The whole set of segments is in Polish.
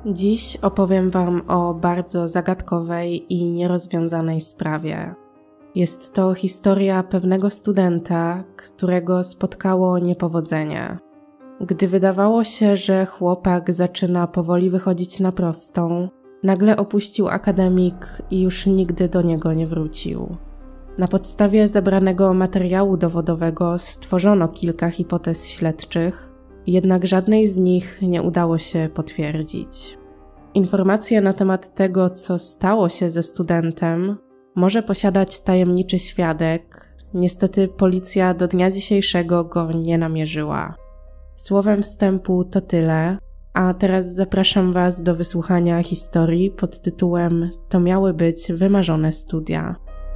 Dziś opowiem Wam o bardzo zagadkowej i nierozwiązanej sprawie. Jest to historia pewnego studenta, którego spotkało niepowodzenie. Gdy wydawało się, że chłopak zaczyna powoli wychodzić na prostą, nagle opuścił akademik i już nigdy do niego nie wrócił. Na podstawie zebranego materiału dowodowego stworzono kilka hipotez śledczych, jednak żadnej z nich nie udało się potwierdzić. Informacje na temat tego, co stało się ze studentem, może posiadać tajemniczy świadek. Niestety policja do dnia dzisiejszego go nie namierzyła. Słowem wstępu to tyle, a teraz zapraszam Was do wysłuchania historii pod tytułem „To miały być wymarzone studia”.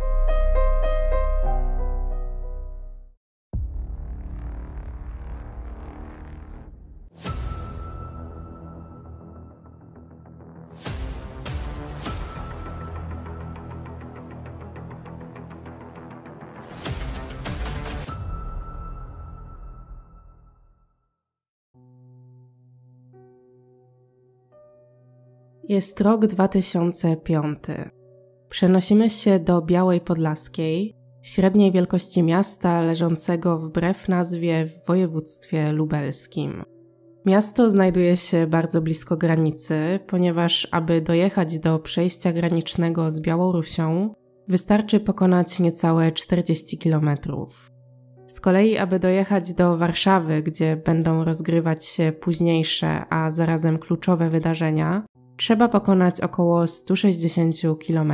Jest rok 2005. Przenosimy się do Białej Podlaskiej, średniej wielkości miasta leżącego wbrew nazwie w województwie lubelskim. Miasto znajduje się bardzo blisko granicy, ponieważ aby dojechać do przejścia granicznego z Białorusią, wystarczy pokonać niecałe 40 km. Z kolei, aby dojechać do Warszawy, gdzie będą rozgrywać się późniejsze, a zarazem kluczowe wydarzenia, trzeba pokonać około 160 km.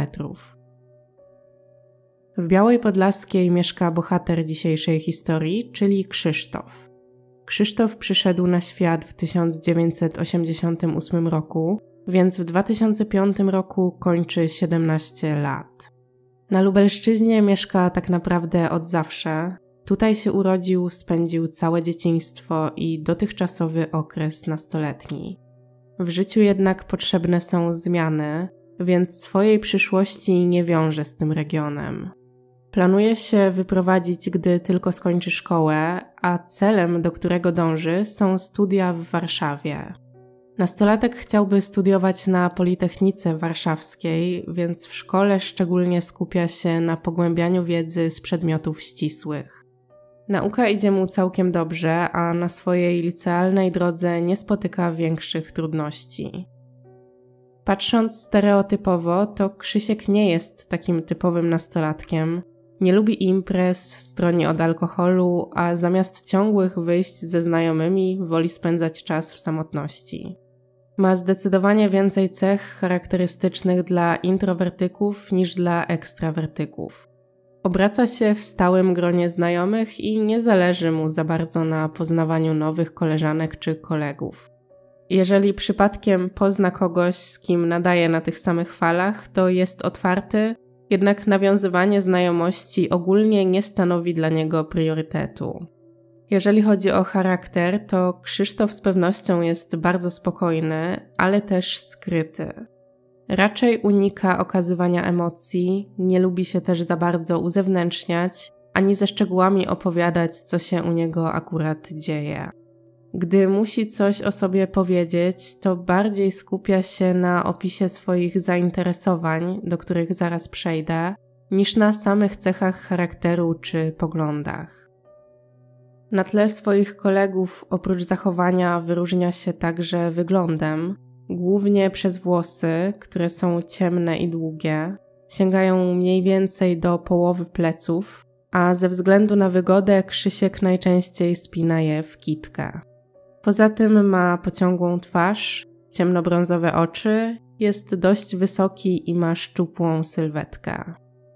W Białej Podlaskiej mieszka bohater dzisiejszej historii, czyli Krzysztof. Krzysztof przyszedł na świat w 1988 roku, więc w 2005 roku kończy 17 lat. Na Lubelszczyźnie mieszka tak naprawdę od zawsze. Tutaj się urodził, spędził całe dzieciństwo i dotychczasowy okres nastoletni. W życiu jednak potrzebne są zmiany, więc swojej przyszłości nie wiąże z tym regionem. Planuje się wyprowadzić, gdy tylko skończy szkołę, a celem, do którego dąży, są studia w Warszawie. Nastolatek chciałby studiować na Politechnice Warszawskiej, więc w szkole szczególnie skupia się na pogłębianiu wiedzy z przedmiotów ścisłych. Nauka idzie mu całkiem dobrze, a na swojej licealnej drodze nie spotyka większych trudności. Patrząc stereotypowo, to Krzysiek nie jest takim typowym nastolatkiem. Nie lubi imprez, stroni od alkoholu, a zamiast ciągłych wyjść ze znajomymi woli spędzać czas w samotności. Ma zdecydowanie więcej cech charakterystycznych dla introwertyków niż dla ekstrawertyków. Obraca się w stałym gronie znajomych i nie zależy mu za bardzo na poznawaniu nowych koleżanek czy kolegów. Jeżeli przypadkiem pozna kogoś, z kim nadaje na tych samych falach, to jest otwarty, jednak nawiązywanie znajomości ogólnie nie stanowi dla niego priorytetu. Jeżeli chodzi o charakter, to Krzysztof z pewnością jest bardzo spokojny, ale też skryty. Raczej unika okazywania emocji, nie lubi się też za bardzo uzewnętrzniać, ani ze szczegółami opowiadać, co się u niego akurat dzieje. Gdy musi coś o sobie powiedzieć, to bardziej skupia się na opisie swoich zainteresowań, do których zaraz przejdę, niż na samych cechach charakteru czy poglądach. Na tle swoich kolegów oprócz zachowania wyróżnia się także wyglądem, głównie przez włosy, które są ciemne i długie, sięgają mniej więcej do połowy pleców, a ze względu na wygodę Krzysiek najczęściej spina je w kitkę. Poza tym ma pociągłą twarz, ciemnobrązowe oczy, jest dość wysoki i ma szczupłą sylwetkę.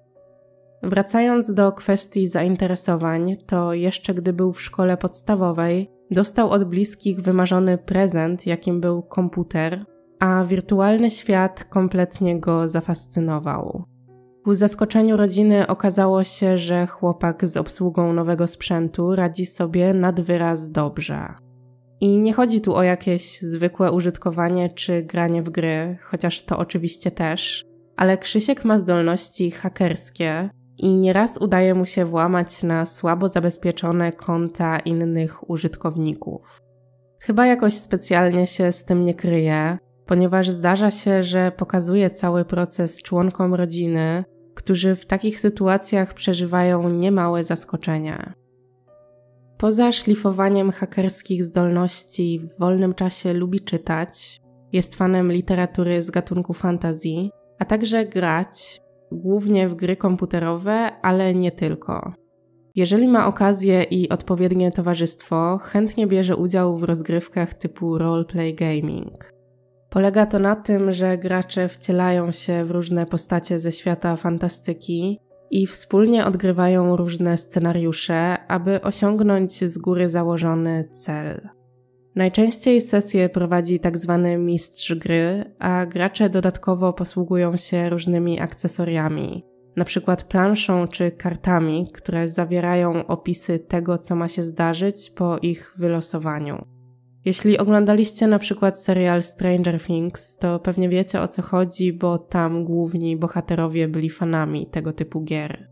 Wracając do kwestii zainteresowań, to jeszcze gdy był w szkole podstawowej, dostał od bliskich wymarzony prezent, jakim był komputer, a wirtualny świat kompletnie go zafascynował. Ku zaskoczeniu rodziny okazało się, że chłopak z obsługą nowego sprzętu radzi sobie nad wyraz dobrze. I nie chodzi tu o jakieś zwykłe użytkowanie czy granie w gry, chociaż to oczywiście też, ale Krzysiek ma zdolności hakerskie i nieraz udaje mu się włamać na słabo zabezpieczone konta innych użytkowników. Chyba jakoś specjalnie się z tym nie kryje, ponieważ zdarza się, że pokazuje cały proces członkom rodziny, którzy w takich sytuacjach przeżywają niemałe zaskoczenie. Poza szlifowaniem hakerskich zdolności w wolnym czasie lubi czytać, jest fanem literatury z gatunku fantasy, a także grać, głównie w gry komputerowe, ale nie tylko. Jeżeli ma okazję i odpowiednie towarzystwo, chętnie bierze udział w rozgrywkach typu roleplay gaming. Polega to na tym, że gracze wcielają się w różne postacie ze świata fantastyki i wspólnie odgrywają różne scenariusze, aby osiągnąć z góry założony cel. Najczęściej sesje prowadzi tzw. mistrz gry, a gracze dodatkowo posługują się różnymi akcesoriami, np. planszą czy kartami, które zawierają opisy tego, co ma się zdarzyć po ich wylosowaniu. Jeśli oglądaliście np. serial Stranger Things, to pewnie wiecie, o co chodzi, bo tam główni bohaterowie byli fanami tego typu gier.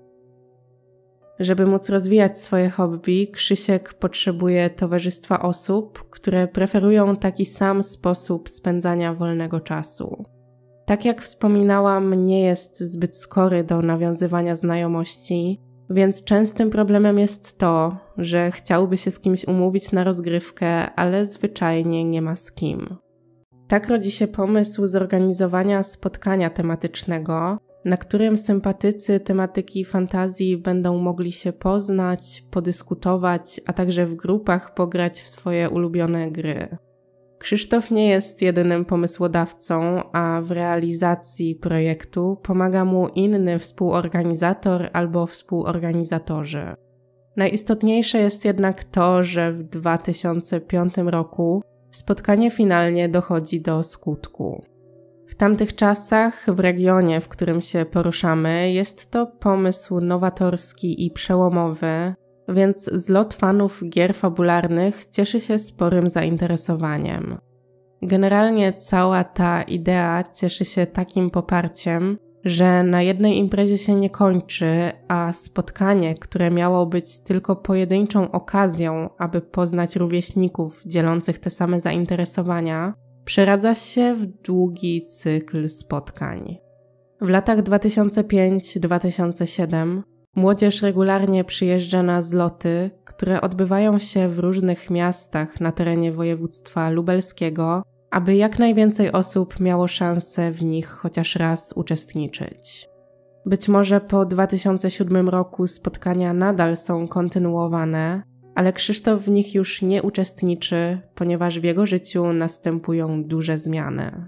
Żeby móc rozwijać swoje hobby, Krzysiek potrzebuje towarzystwa osób, które preferują taki sam sposób spędzania wolnego czasu. Tak jak wspominałam, nie jest zbyt skory do nawiązywania znajomości, więc częstym problemem jest to, że chciałby się z kimś umówić na rozgrywkę, ale zwyczajnie nie ma z kim. Tak rodzi się pomysł zorganizowania spotkania tematycznego, na którym sympatycy tematyki fantazji będą mogli się poznać, podyskutować, a także w grupach pograć w swoje ulubione gry. Krzysztof nie jest jedynym pomysłodawcą, a w realizacji projektu pomaga mu inny współorganizator albo współorganizatorzy. Najistotniejsze jest jednak to, że w 2005 roku spotkanie finalnie dochodzi do skutku. W tamtych czasach, w regionie, w którym się poruszamy, jest to pomysł nowatorski i przełomowy, więc zlot fanów gier fabularnych cieszy się sporym zainteresowaniem. Generalnie cała ta idea cieszy się takim poparciem, że na jednej imprezie się nie kończy, a spotkanie, które miało być tylko pojedynczą okazją, aby poznać rówieśników dzielących te same zainteresowania, przeradza się w długi cykl spotkań. W latach 2005-2007 młodzież regularnie przyjeżdża na zloty, które odbywają się w różnych miastach na terenie województwa lubelskiego, aby jak najwięcej osób miało szansę w nich chociaż raz uczestniczyć. Być może po 2007 roku spotkania nadal są kontynuowane, ale Krzysztof w nich już nie uczestniczy, ponieważ w jego życiu następują duże zmiany.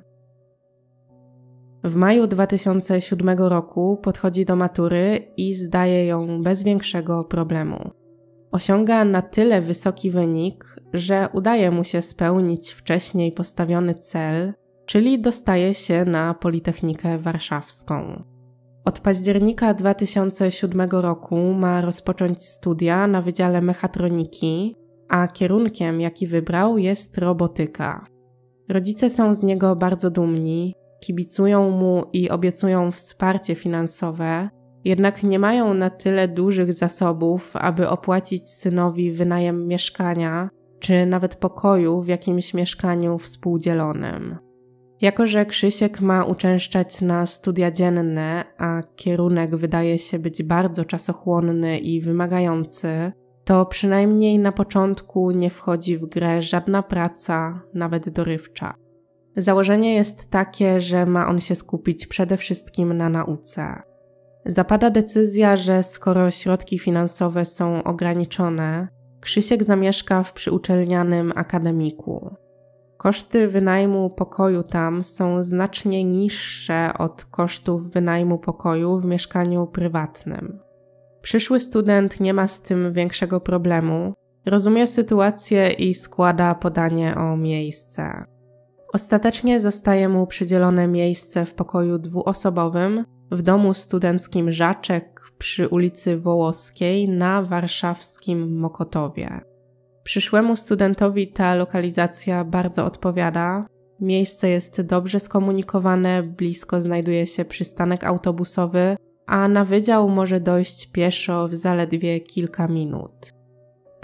W maju 2007 roku podchodzi do matury i zdaje ją bez większego problemu. Osiąga na tyle wysoki wynik, że udaje mu się spełnić wcześniej postawiony cel, czyli dostaje się na Politechnikę Warszawską. Od października 2007 roku ma rozpocząć studia na Wydziale Mechatroniki, a kierunkiem, jaki wybrał, jest robotyka. Rodzice są z niego bardzo dumni, kibicują mu i obiecują wsparcie finansowe, jednak nie mają na tyle dużych zasobów, aby opłacić synowi wynajem mieszkania, czy nawet pokoju w jakimś mieszkaniu współdzielonym. Jako że Krzysiek ma uczęszczać na studia dzienne, a kierunek wydaje się być bardzo czasochłonny i wymagający, to przynajmniej na początku nie wchodzi w grę żadna praca, nawet dorywcza. Założenie jest takie, że ma on się skupić przede wszystkim na nauce. Zapada decyzja, że skoro środki finansowe są ograniczone, Krzysiek zamieszka w przyuczelnianym akademiku. Koszty wynajmu pokoju tam są znacznie niższe od kosztów wynajmu pokoju w mieszkaniu prywatnym. Przyszły student nie ma z tym większego problemu, rozumie sytuację i składa podanie o miejsce. Ostatecznie zostaje mu przydzielone miejsce w pokoju dwuosobowym w domu studenckim Żaczek przy ulicy Wołoskiej na warszawskim Mokotowie. Przyszłemu studentowi ta lokalizacja bardzo odpowiada. Miejsce jest dobrze skomunikowane, blisko znajduje się przystanek autobusowy, a na wydział może dojść pieszo w zaledwie kilka minut.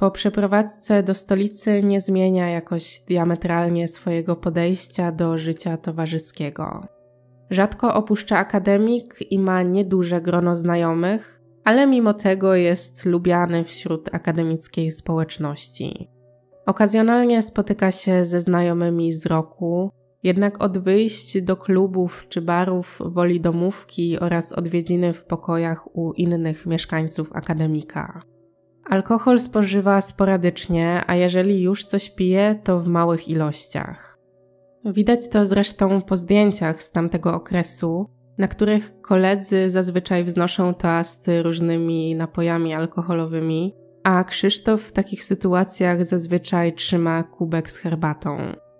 Po przeprowadzce do stolicy nie zmienia jakoś diametralnie swojego podejścia do życia towarzyskiego. Rzadko opuszcza akademik i ma nieduże grono znajomych, ale mimo tego jest lubiany wśród akademickiej społeczności. Okazjonalnie spotyka się ze znajomymi z roku, jednak od wyjść do klubów czy barów woli domówki oraz odwiedziny w pokojach u innych mieszkańców akademika. Alkohol spożywa sporadycznie, a jeżeli już coś pije, to w małych ilościach. Widać to zresztą po zdjęciach z tamtego okresu, na których koledzy zazwyczaj wznoszą toasty różnymi napojami alkoholowymi, a Krzysztof w takich sytuacjach zazwyczaj trzyma kubek z herbatą.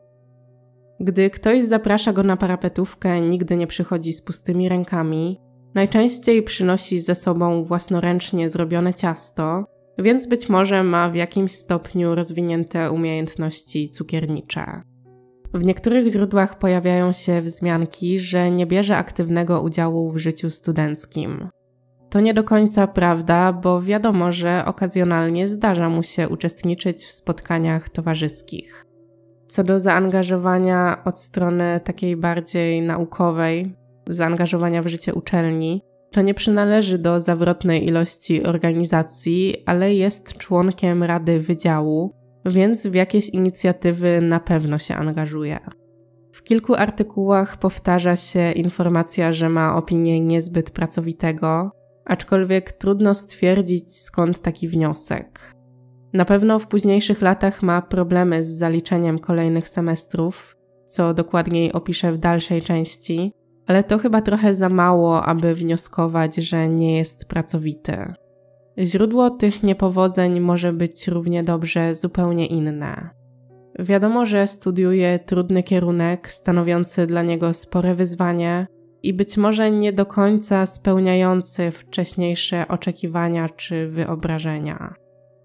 Gdy ktoś zaprasza go na parapetówkę, nigdy nie przychodzi z pustymi rękami, najczęściej przynosi ze sobą własnoręcznie zrobione ciasto, więc być może ma w jakimś stopniu rozwinięte umiejętności cukiernicze. W niektórych źródłach pojawiają się wzmianki, że nie bierze aktywnego udziału w życiu studenckim. To nie do końca prawda, bo wiadomo, że okazjonalnie zdarza mu się uczestniczyć w spotkaniach towarzyskich. Co do zaangażowania od strony takiej bardziej naukowej, zaangażowania w życie uczelni, to nie przynależy do zawrotnej ilości organizacji, ale jest członkiem Rady Wydziału, więc w jakieś inicjatywy na pewno się angażuje. W kilku artykułach powtarza się informacja, że ma opinię niezbyt pracowitego, aczkolwiek trudno stwierdzić, skąd taki wniosek. Na pewno w późniejszych latach ma problemy z zaliczeniem kolejnych semestrów, co dokładniej opiszę w dalszej części, ale to chyba trochę za mało, aby wnioskować, że nie jest pracowity. Źródło tych niepowodzeń może być równie dobrze zupełnie inne. Wiadomo, że studiuje trudny kierunek, stanowiący dla niego spore wyzwanie i być może nie do końca spełniający wcześniejsze oczekiwania czy wyobrażenia.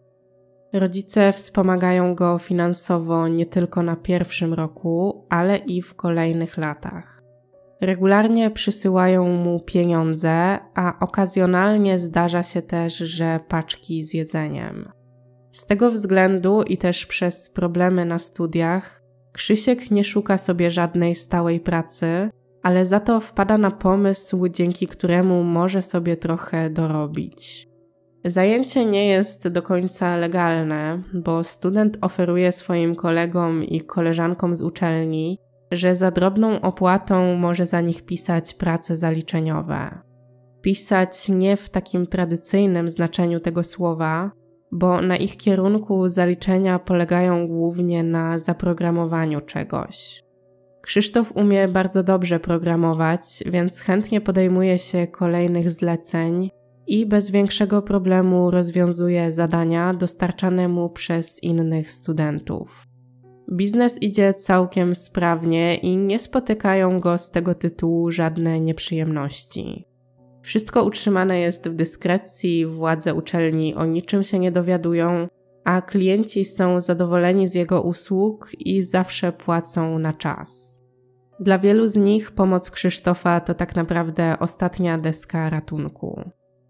Rodzice wspomagają go finansowo nie tylko na pierwszym roku, ale i w kolejnych latach. Regularnie przysyłają mu pieniądze, a okazjonalnie zdarza się też, że paczki z jedzeniem. Z tego względu i też przez problemy na studiach, Krzysiek nie szuka sobie żadnej stałej pracy, ale za to wpada na pomysł, dzięki któremu może sobie trochę dorobić. Zajęcie nie jest do końca legalne, bo student oferuje swoim kolegom i koleżankom z uczelni, że za drobną opłatą może za nich pisać prace zaliczeniowe. Pisać nie w takim tradycyjnym znaczeniu tego słowa, bo na ich kierunku zaliczenia polegają głównie na zaprogramowaniu czegoś. Krzysztof umie bardzo dobrze programować, więc chętnie podejmuje się kolejnych zleceń i bez większego problemu rozwiązuje zadania dostarczane mu przez innych studentów. Biznes idzie całkiem sprawnie i nie spotykają go z tego tytułu żadne nieprzyjemności. Wszystko utrzymane jest w dyskrecji, władze uczelni o niczym się nie dowiadują, a klienci są zadowoleni z jego usług i zawsze płacą na czas. Dla wielu z nich pomoc Krzysztofa to tak naprawdę ostatnia deska ratunku.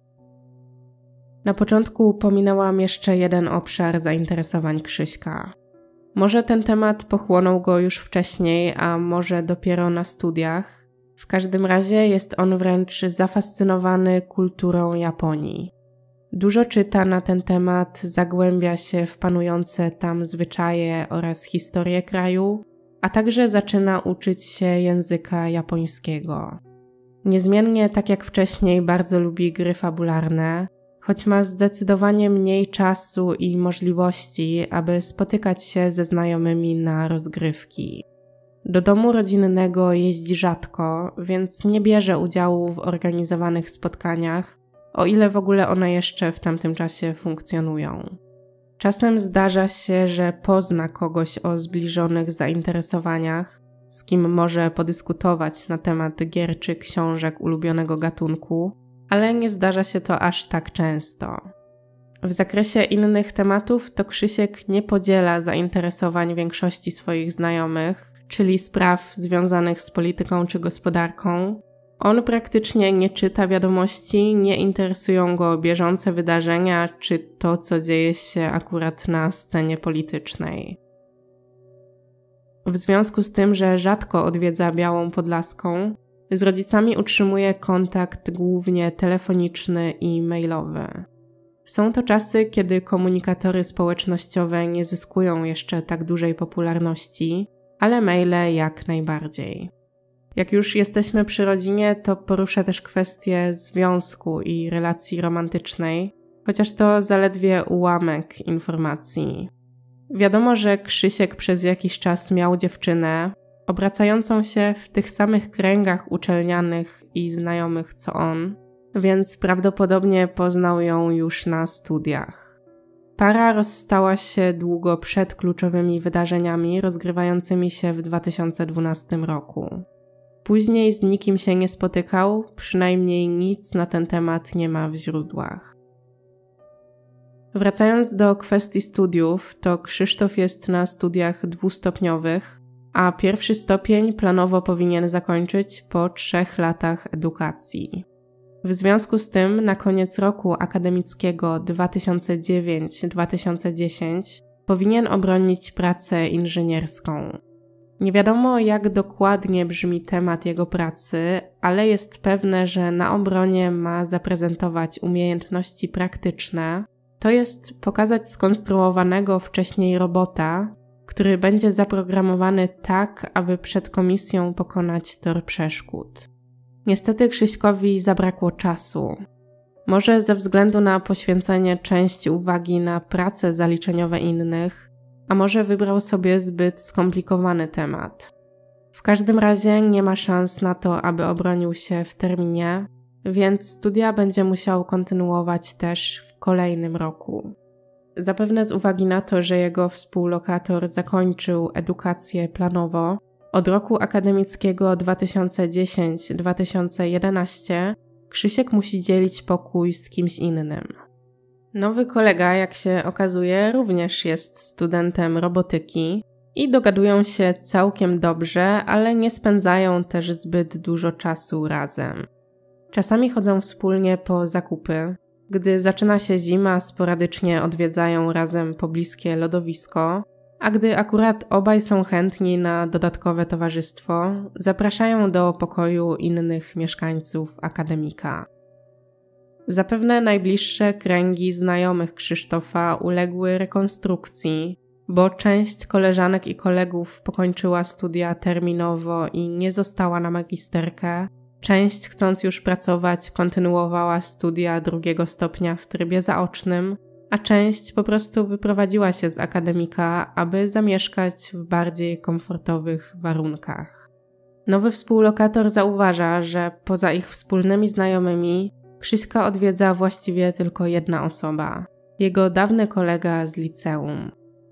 Na początku pominęłam jeszcze jeden obszar zainteresowań Krzyśka. Może ten temat pochłonął go już wcześniej, a może dopiero na studiach. W każdym razie jest on wręcz zafascynowany kulturą Japonii. Dużo czyta na ten temat, zagłębia się w panujące tam zwyczaje oraz historię kraju, a także zaczyna uczyć się języka japońskiego. Niezmiennie, tak jak wcześniej, bardzo lubi gry fabularne, choć ma zdecydowanie mniej czasu i możliwości, aby spotykać się ze znajomymi na rozgrywki. Do domu rodzinnego jeździ rzadko, więc nie bierze udziału w organizowanych spotkaniach, o ile w ogóle one jeszcze w tamtym czasie funkcjonują. Czasem zdarza się, że pozna kogoś o zbliżonych zainteresowaniach, z kim może podyskutować na temat gier czy książek ulubionego gatunku, ale nie zdarza się to aż tak często. W zakresie innych tematów to Krzysiek nie podziela zainteresowań większości swoich znajomych, czyli spraw związanych z polityką czy gospodarką, On praktycznie nie czyta wiadomości, nie interesują go bieżące wydarzenia czy to, co dzieje się akurat na scenie politycznej. W związku z tym, że rzadko odwiedza Białą Podlaską, z rodzicami utrzymuje kontakt głównie telefoniczny i mailowy. Są to czasy, kiedy komunikatory społecznościowe nie zyskują jeszcze tak dużej popularności, ale maile jak najbardziej. Jak już jesteśmy przy rodzinie, to poruszę też kwestię związku i relacji romantycznej, chociaż to zaledwie ułamek informacji. Wiadomo, że Krzysiek przez jakiś czas miał dziewczynę, obracającą się w tych samych kręgach uczelnianych i znajomych co on, więc prawdopodobnie poznał ją już na studiach. Para rozstała się długo przed kluczowymi wydarzeniami rozgrywającymi się w 2012 roku. Później z nikim się nie spotykał, przynajmniej nic na ten temat nie ma w źródłach. Wracając do kwestii studiów, to Krzysztof jest na studiach dwustopniowych, a pierwszy stopień planowo powinien zakończyć po 3 latach edukacji. W związku z tym na koniec roku akademickiego 2009-2010 powinien obronić pracę inżynierską. Nie wiadomo, jak dokładnie brzmi temat jego pracy, ale jest pewne, że na obronie ma zaprezentować umiejętności praktyczne, to jest pokazać skonstruowanego wcześniej robota, który będzie zaprogramowany tak, aby przed komisją pokonać tor przeszkód. Niestety Krzyśkowi zabrakło czasu. Może ze względu na poświęcenie części uwagi na prace zaliczeniowe innych, a może wybrał sobie zbyt skomplikowany temat. W każdym razie nie ma szans na to, aby obronił się w terminie, więc studia będzie musiał kontynuować też w kolejnym roku. Zapewne z uwagi na to, że jego współlokator zakończył edukację planowo, od roku akademickiego 2010-2011 Krzysiek musi dzielić pokój z kimś innym. Nowy kolega, jak się okazuje, również jest studentem robotyki i dogadują się całkiem dobrze, ale nie spędzają też zbyt dużo czasu razem. Czasami chodzą wspólnie po zakupy. Gdy zaczyna się zima, sporadycznie odwiedzają razem pobliskie lodowisko, a gdy akurat obaj są chętni na dodatkowe towarzystwo, zapraszają do pokoju innych mieszkańców akademika. Zapewne najbliższe kręgi znajomych Krzysztofa uległy rekonstrukcji, bo część koleżanek i kolegów pokończyła studia terminowo i nie została na magisterkę, część chcąc już pracować kontynuowała studia 2. stopnia w trybie zaocznym, a część po prostu wyprowadziła się z akademika, aby zamieszkać w bardziej komfortowych warunkach. Nowy współlokator zauważa, że poza ich wspólnymi znajomymi Krzyśka odwiedza właściwie tylko jedna osoba – jego dawny kolega z liceum.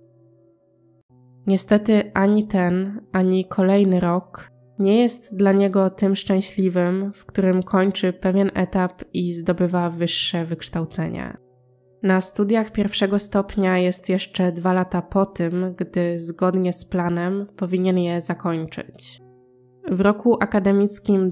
Niestety ani ten, ani kolejny rok nie jest dla niego tym szczęśliwym, w którym kończy pewien etap i zdobywa wyższe wykształcenie. Na studiach 1. stopnia jest jeszcze 2 lata po tym, gdy zgodnie z planem powinien je zakończyć. W roku akademickim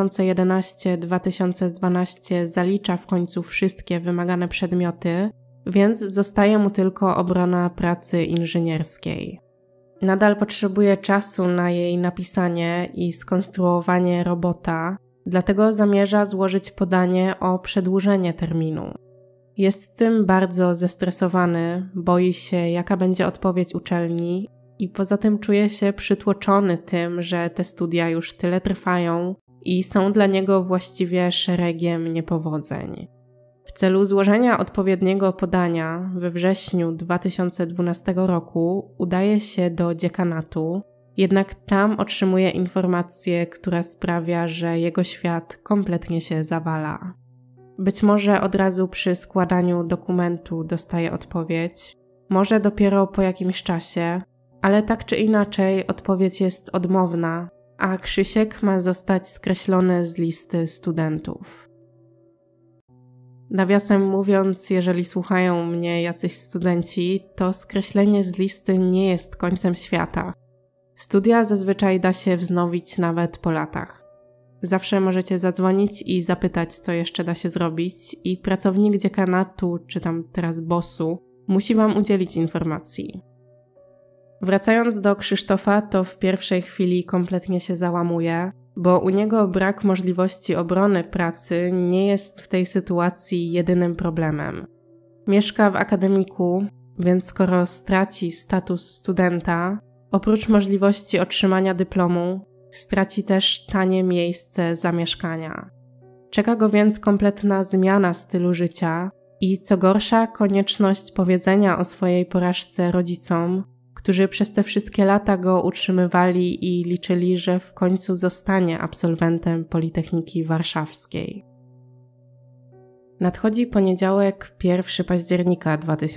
2011-2012 zalicza w końcu wszystkie wymagane przedmioty, więc zostaje mu tylko obrona pracy inżynierskiej. Nadal potrzebuje czasu na jej napisanie i skonstruowanie robota, dlatego zamierza złożyć podanie o przedłużenie terminu. Jest tym bardzo zestresowany, boi się, jaka będzie odpowiedź uczelni i poza tym czuje się przytłoczony tym, że te studia już tyle trwają i są dla niego właściwie szeregiem niepowodzeń. W celu złożenia odpowiedniego podania we wrześniu 2012 roku udaje się do dziekanatu, jednak tam otrzymuje informację, która sprawia, że jego świat kompletnie się zawala. Być może od razu przy składaniu dokumentu dostaje odpowiedź, może dopiero po jakimś czasie, ale tak czy inaczej odpowiedź jest odmowna, a Krzysiek ma zostać skreślony z listy studentów. Nawiasem mówiąc, jeżeli słuchają mnie jacyś studenci, to skreślenie z listy nie jest końcem świata. Studia zazwyczaj da się wznowić nawet po latach. Zawsze możecie zadzwonić i zapytać, co jeszcze da się zrobić i pracownik dziekanatu, czy tam teraz bossu, musi wam udzielić informacji. Wracając do Krzysztofa, to w pierwszej chwili kompletnie się załamuje, bo u niego brak możliwości obrony pracy nie jest w tej sytuacji jedynym problemem. Mieszka w akademiku, więc skoro straci status studenta, oprócz możliwości otrzymania dyplomu, straci też tanie miejsce zamieszkania. Czeka go więc kompletna zmiana stylu życia i co gorsza konieczność powiedzenia o swojej porażce rodzicom, którzy przez te wszystkie lata go utrzymywali i liczyli, że w końcu zostanie absolwentem Politechniki Warszawskiej. Nadchodzi poniedziałek 1 października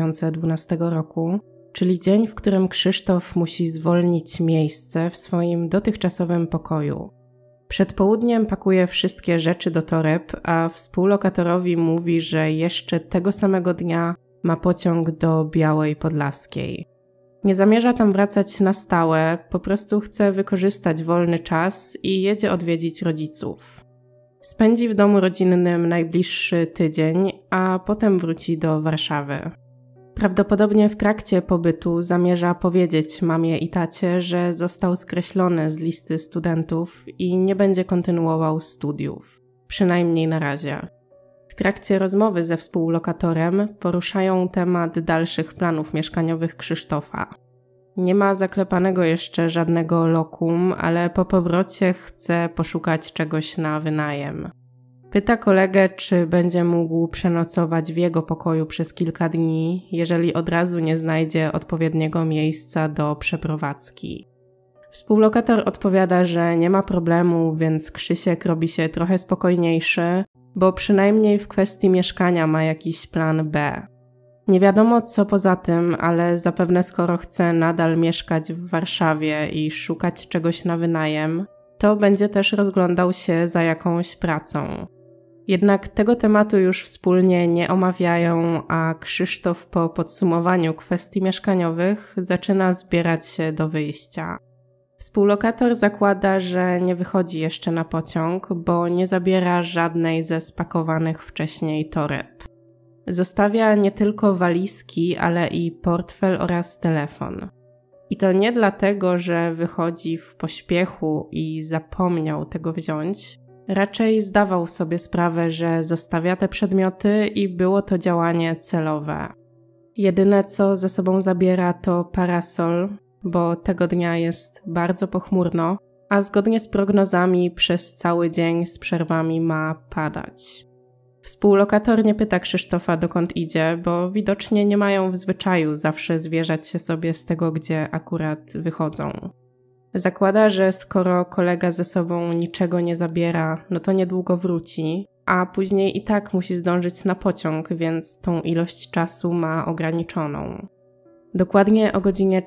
2012 roku, czyli dzień, w którym Krzysztof musi zwolnić miejsce w swoim dotychczasowym pokoju. Przed południem pakuje wszystkie rzeczy do toreb, a współlokatorowi mówi, że jeszcze tego samego dnia ma pociąg do Białej Podlaskiej. Nie zamierza tam wracać na stałe, po prostu chce wykorzystać wolny czas i jedzie odwiedzić rodziców. Spędzi w domu rodzinnym najbliższy tydzień, a potem wróci do Warszawy. Prawdopodobnie w trakcie pobytu zamierza powiedzieć mamie i tacie, że został skreślony z listy studentów i nie będzie kontynuował studiów. Przynajmniej na razie. W trakcie rozmowy ze współlokatorem poruszają temat dalszych planów mieszkaniowych Krzysztofa. Nie ma zaklepanego jeszcze żadnego lokum, ale po powrocie chce poszukać czegoś na wynajem. Pyta kolegę, czy będzie mógł przenocować w jego pokoju przez kilka dni, jeżeli od razu nie znajdzie odpowiedniego miejsca do przeprowadzki. Współlokator odpowiada, że nie ma problemu, więc Krzysiek robi się trochę spokojniejszy, bo przynajmniej w kwestii mieszkania ma jakiś plan B. Nie wiadomo co poza tym, ale zapewne skoro chce nadal mieszkać w Warszawie i szukać czegoś na wynajem, to będzie też rozglądał się za jakąś pracą. Jednak tego tematu już wspólnie nie omawiają, a Krzysztof po podsumowaniu kwestii mieszkaniowych zaczyna zbierać się do wyjścia. Współlokator zakłada, że nie wychodzi jeszcze na pociąg, bo nie zabiera żadnej ze spakowanych wcześniej toreb. Zostawia nie tylko walizki, ale i portfel oraz telefon. I to nie dlatego, że wychodzi w pośpiechu i zapomniał tego wziąć, raczej zdawał sobie sprawę, że zostawia te przedmioty i było to działanie celowe. Jedyne co ze sobą zabiera to parasol, bo tego dnia jest bardzo pochmurno, a zgodnie z prognozami przez cały dzień z przerwami ma padać. Współlokator nie pyta Krzysztofa, dokąd idzie, bo widocznie nie mają w zwyczaju zawsze zwierzać się sobie z tego, gdzie akurat wychodzą. Zakłada, że skoro kolega ze sobą niczego nie zabiera, no to niedługo wróci, a później i tak musi zdążyć na pociąg, więc tą ilość czasu ma ograniczoną. Dokładnie o godzinie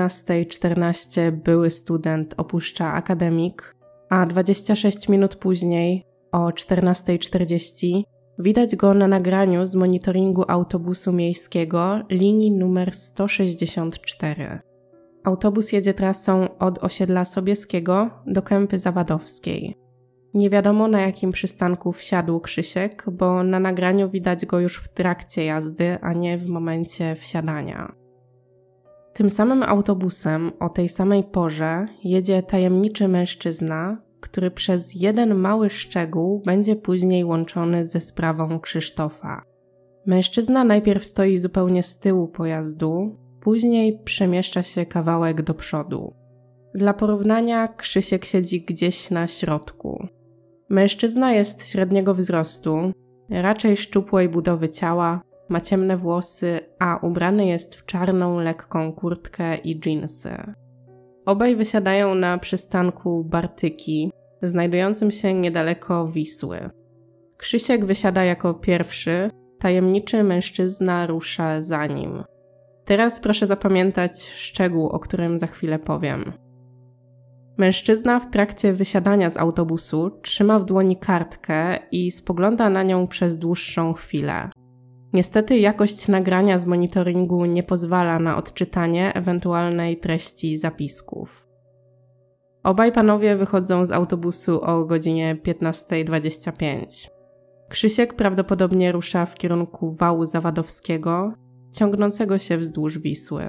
14:14 były student opuszcza akademik, a 26 minut później, o 14:40, widać go na nagraniu z monitoringu autobusu miejskiego linii numer 164. Autobus jedzie trasą od osiedla Sobieskiego do Kępy Zawadowskiej. Nie wiadomo na jakim przystanku wsiadł Krzysiek, bo na nagraniu widać go już w trakcie jazdy, a nie w momencie wsiadania. Tym samym autobusem o tej samej porze jedzie tajemniczy mężczyzna, który przez jeden mały szczegół będzie później łączony ze sprawą Krzysztofa. Mężczyzna najpierw stoi zupełnie z tyłu pojazdu, później przemieszcza się kawałek do przodu. Dla porównania Krzysiek siedzi gdzieś na środku. Mężczyzna jest średniego wzrostu, raczej szczupłej budowy ciała, ma ciemne włosy, a ubrany jest w czarną, lekką kurtkę i dżinsy. Obaj wysiadają na przystanku Bartyki, znajdującym się niedaleko Wisły. Krzysiek wysiada jako pierwszy, tajemniczy mężczyzna rusza za nim. Teraz proszę zapamiętać szczegół, o którym za chwilę powiem. Mężczyzna w trakcie wysiadania z autobusu trzyma w dłoni kartkę i spogląda na nią przez dłuższą chwilę. Niestety jakość nagrania z monitoringu nie pozwala na odczytanie ewentualnej treści zapisków. Obaj panowie wychodzą z autobusu o godzinie 15:25. Krzysiek prawdopodobnie rusza w kierunku wału zawadowskiego, ciągnącego się wzdłuż Wisły.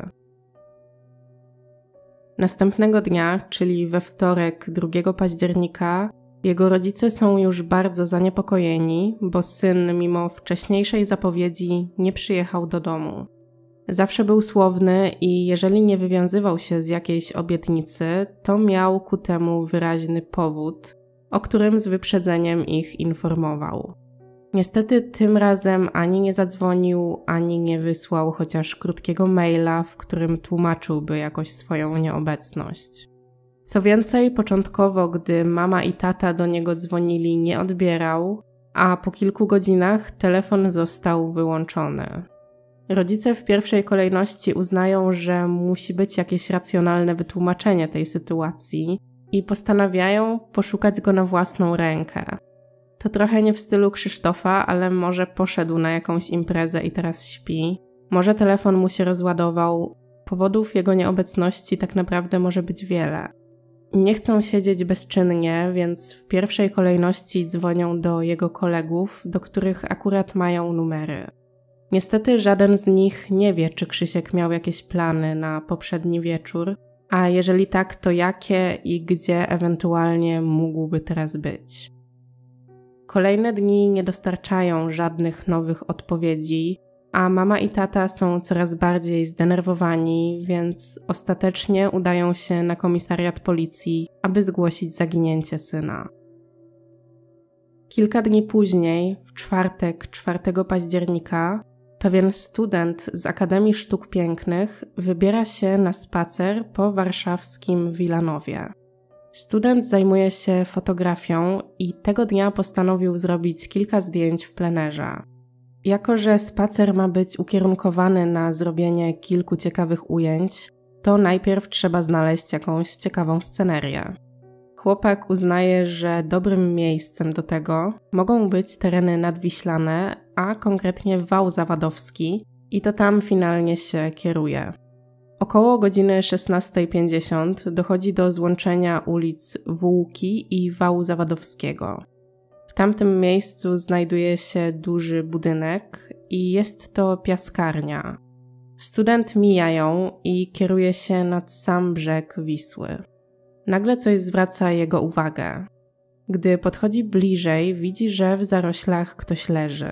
Następnego dnia, czyli we wtorek 2 października, jego rodzice są już bardzo zaniepokojeni, bo syn mimo wcześniejszej zapowiedzi nie przyjechał do domu. Zawsze był słowny i jeżeli nie wywiązywał się z jakiejś obietnicy, to miał ku temu wyraźny powód, o którym z wyprzedzeniem ich informował. Niestety tym razem ani nie zadzwonił, ani nie wysłał chociaż krótkiego maila, w którym tłumaczyłby jakoś swoją nieobecność. Co więcej, początkowo, gdy mama i tata do niego dzwonili, nie odbierał, a po kilku godzinach telefon został wyłączony. Rodzice w pierwszej kolejności uznają, że musi być jakieś racjonalne wytłumaczenie tej sytuacji i postanawiają poszukać go na własną rękę. To trochę nie w stylu Krzysztofa, ale może poszedł na jakąś imprezę i teraz śpi. Może telefon mu się rozładował. Powodów jego nieobecności tak naprawdę może być wiele. Nie chcą siedzieć bezczynnie, więc w pierwszej kolejności dzwonią do jego kolegów, do których akurat mają numery. Niestety żaden z nich nie wie, czy Krzysiek miał jakieś plany na poprzedni wieczór, a jeżeli tak, to jakie i gdzie ewentualnie mógłby teraz być. Kolejne dni nie dostarczają żadnych nowych odpowiedzi, a mama i tata są coraz bardziej zdenerwowani, więc ostatecznie udają się na komisariat policji, aby zgłosić zaginięcie syna. Kilka dni później, w czwartek 4 października, pewien student z Akademii Sztuk Pięknych wybiera się na spacer po warszawskim Wilanowie. Student zajmuje się fotografią i tego dnia postanowił zrobić kilka zdjęć w plenerze. Jako że spacer ma być ukierunkowany na zrobienie kilku ciekawych ujęć, to najpierw trzeba znaleźć jakąś ciekawą scenerię. Chłopak uznaje, że dobrym miejscem do tego mogą być tereny nadwiślane, a konkretnie wał zawadowski i to tam finalnie się kieruje. Około godziny 16:50 dochodzi do złączenia ulic Wółki i wału zawadowskiego. W tamtym miejscu znajduje się duży budynek i jest to piaskarnia. Student mija ją i kieruje się nad sam brzeg Wisły. Nagle coś zwraca jego uwagę. Gdy podchodzi bliżej, widzi, że w zaroślach ktoś leży.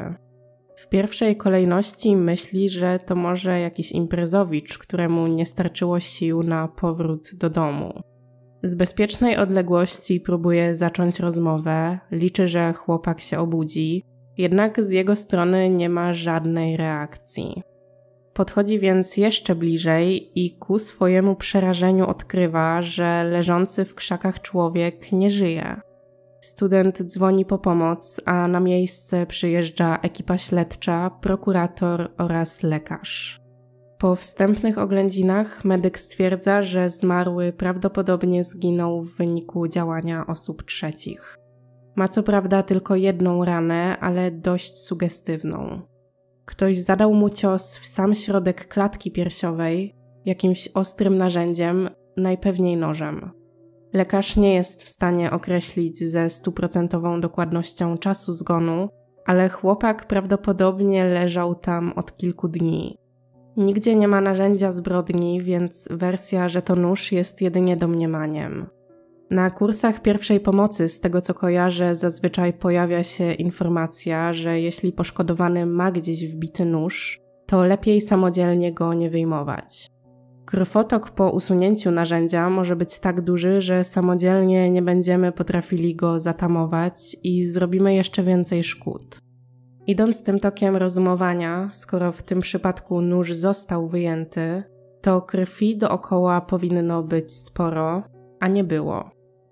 W pierwszej kolejności myśli, że to może jakiś imprezowicz, któremu nie starczyło sił na powrót do domu. Z bezpiecznej odległości próbuje zacząć rozmowę, liczy, że chłopak się obudzi, jednak z jego strony nie ma żadnej reakcji. Podchodzi więc jeszcze bliżej i ku swojemu przerażeniu odkrywa, że leżący w krzakach człowiek nie żyje. Student dzwoni po pomoc, a na miejsce przyjeżdża ekipa śledcza, prokurator oraz lekarz. Po wstępnych oględzinach medyk stwierdza, że zmarły prawdopodobnie zginął w wyniku działania osób trzecich. Ma co prawda tylko jedną ranę, ale dość sugestywną. Ktoś zadał mu cios w sam środek klatki piersiowej jakimś ostrym narzędziem, najpewniej nożem. Lekarz nie jest w stanie określić ze 100% dokładnością czasu zgonu, ale chłopak prawdopodobnie leżał tam od kilku dni. Nigdzie nie ma narzędzia zbrodni, więc wersja, że to nóż, jest jedynie domniemaniem. Na kursach pierwszej pomocy, z tego co kojarzę, zazwyczaj pojawia się informacja, że jeśli poszkodowany ma gdzieś wbity nóż, to lepiej samodzielnie go nie wyjmować. Krwotok po usunięciu narzędzia może być tak duży, że samodzielnie nie będziemy potrafili go zatamować i zrobimy jeszcze więcej szkód. Idąc tym tokiem rozumowania, skoro w tym przypadku nóż został wyjęty, to krwi dookoła powinno być sporo, a nie było.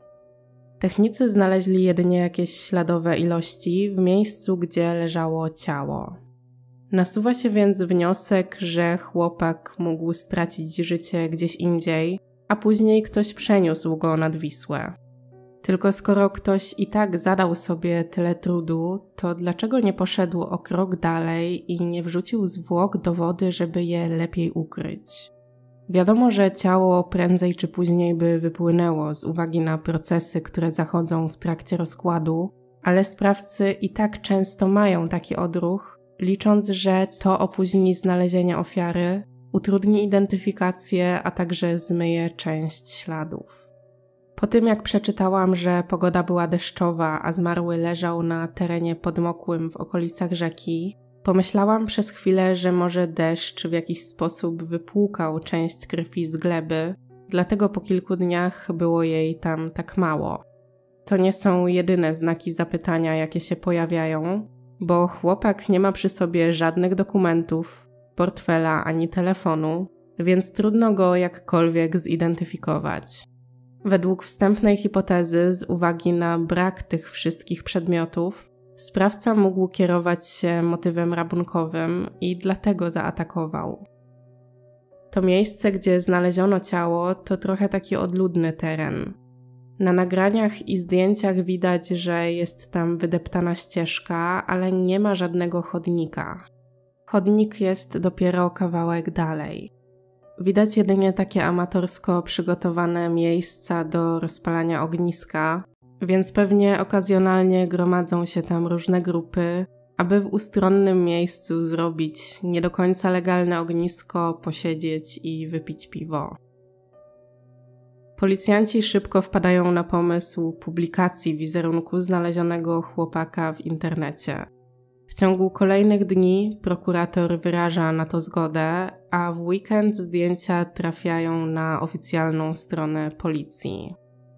Technicy znaleźli jedynie jakieś śladowe ilości w miejscu, gdzie leżało ciało. Nasuwa się więc wniosek, że chłopak mógł stracić życie gdzieś indziej, a później ktoś przeniósł go nad Wisłę. Tylko skoro ktoś i tak zadał sobie tyle trudu, to dlaczego nie poszedł o krok dalej i nie wrzucił zwłok do wody, żeby je lepiej ukryć? Wiadomo, że ciało prędzej czy później by wypłynęło z uwagi na procesy, które zachodzą w trakcie rozkładu, ale sprawcy i tak często mają taki odruch, licząc, że to opóźni znalezienie ofiary, utrudni identyfikację, a także zmyje część śladów. Po tym jak przeczytałam, że pogoda była deszczowa, a zmarły leżał na terenie podmokłym w okolicach rzeki, pomyślałam przez chwilę, że może deszcz w jakiś sposób wypłukał część krwi z gleby, dlatego po kilku dniach było jej tam tak mało. To nie są jedyne znaki zapytania, jakie się pojawiają, bo chłopak nie ma przy sobie żadnych dokumentów, portfela ani telefonu, więc trudno go jakkolwiek zidentyfikować. Według wstępnej hipotezy, z uwagi na brak tych wszystkich przedmiotów, sprawca mógł kierować się motywem rabunkowym i dlatego zaatakował. To miejsce, gdzie znaleziono ciało, to trochę taki odludny teren. Na nagraniach i zdjęciach widać, że jest tam wydeptana ścieżka, ale nie ma żadnego chodnika. Chodnik jest dopiero kawałek dalej. Widać jedynie takie amatorsko przygotowane miejsca do rozpalania ogniska, więc pewnie okazjonalnie gromadzą się tam różne grupy, aby w ustronnym miejscu zrobić nie do końca legalne ognisko, posiedzieć i wypić piwo. Policjanci szybko wpadają na pomysł publikacji wizerunku znalezionego chłopaka w internecie. W ciągu kolejnych dni prokurator wyraża na to zgodę, a w weekend zdjęcia trafiają na oficjalną stronę policji.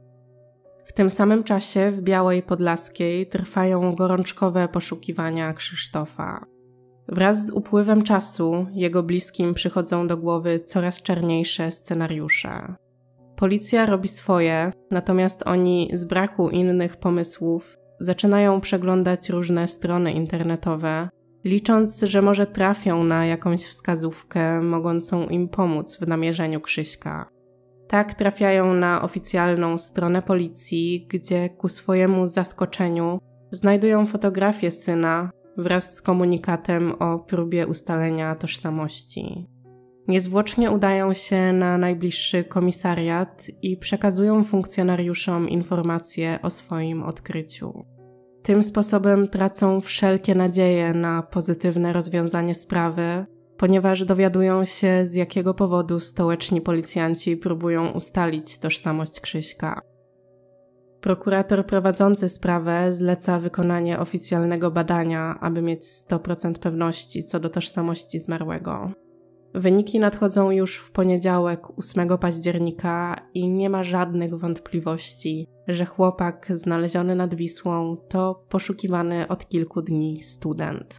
W tym samym czasie w Białej Podlaskiej trwają gorączkowe poszukiwania Krzysztofa. Wraz z upływem czasu jego bliskim przychodzą do głowy coraz czarniejsze scenariusze. Policja robi swoje, natomiast oni z braku innych pomysłów zaczynają przeglądać różne strony internetowe, licząc, że może trafią na jakąś wskazówkę mogącą im pomóc w namierzeniu Krzyśka. Tak trafiają na oficjalną stronę policji, gdzie ku swojemu zaskoczeniu znajdują fotografię syna wraz z komunikatem o próbie ustalenia tożsamości. Niezwłocznie udają się na najbliższy komisariat i przekazują funkcjonariuszom informacje o swoim odkryciu. Tym sposobem tracą wszelkie nadzieje na pozytywne rozwiązanie sprawy, ponieważ dowiadują się, z jakiego powodu stołeczni policjanci próbują ustalić tożsamość Krzyśka. Prokurator prowadzący sprawę zleca wykonanie oficjalnego badania, aby mieć 100% pewności co do tożsamości zmarłego. Wyniki nadchodzą już w poniedziałek 8 października i nie ma żadnych wątpliwości, że chłopak znaleziony nad Wisłą to poszukiwany od kilku dni student.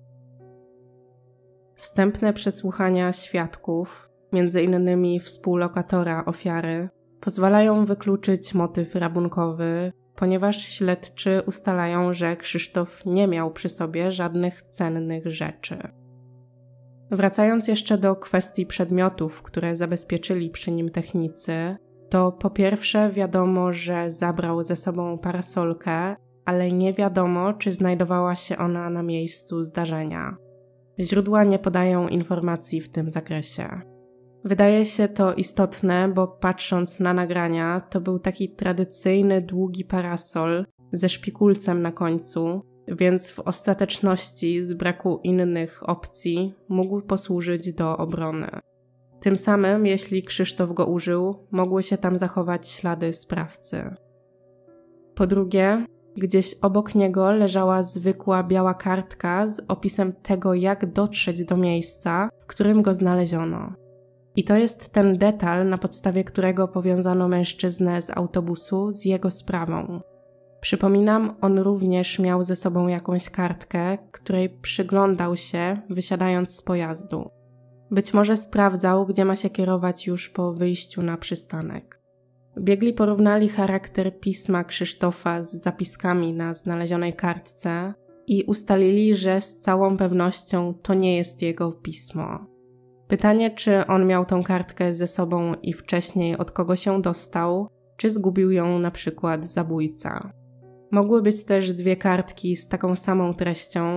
Wstępne przesłuchania świadków, m.in. współlokatora ofiary, pozwalają wykluczyć motyw rabunkowy, ponieważ śledczy ustalają, że Krzysztof nie miał przy sobie żadnych cennych rzeczy. Wracając jeszcze do kwestii przedmiotów, które zabezpieczyli przy nim technicy, to po pierwsze wiadomo, że zabrał ze sobą parasolkę, ale nie wiadomo, czy znajdowała się ona na miejscu zdarzenia. Źródła nie podają informacji w tym zakresie. Wydaje się to istotne, bo patrząc na nagrania, to był taki tradycyjny, długi parasol ze szpikulcem na końcu, więc w ostateczności z braku innych opcji mógł posłużyć do obrony. Tym samym, jeśli Krzysztof go użył, mogły się tam zachować ślady sprawcy. Po drugie, gdzieś obok niego leżała zwykła biała kartka z opisem tego, jak dotrzeć do miejsca, w którym go znaleziono. I to jest ten detal, na podstawie którego powiązano mężczyznę z autobusu z jego sprawą. Przypominam, on również miał ze sobą jakąś kartkę, której przyglądał się, wysiadając z pojazdu. Być może sprawdzał, gdzie ma się kierować już po wyjściu na przystanek. Biegli porównali charakter pisma Krzysztofa z zapiskami na znalezionej kartce i ustalili, że z całą pewnością to nie jest jego pismo. Pytanie, czy on miał tą kartkę ze sobą i wcześniej od kogo się dostał, czy zgubił ją na przykład zabójca. Mogły być też dwie kartki z taką samą treścią,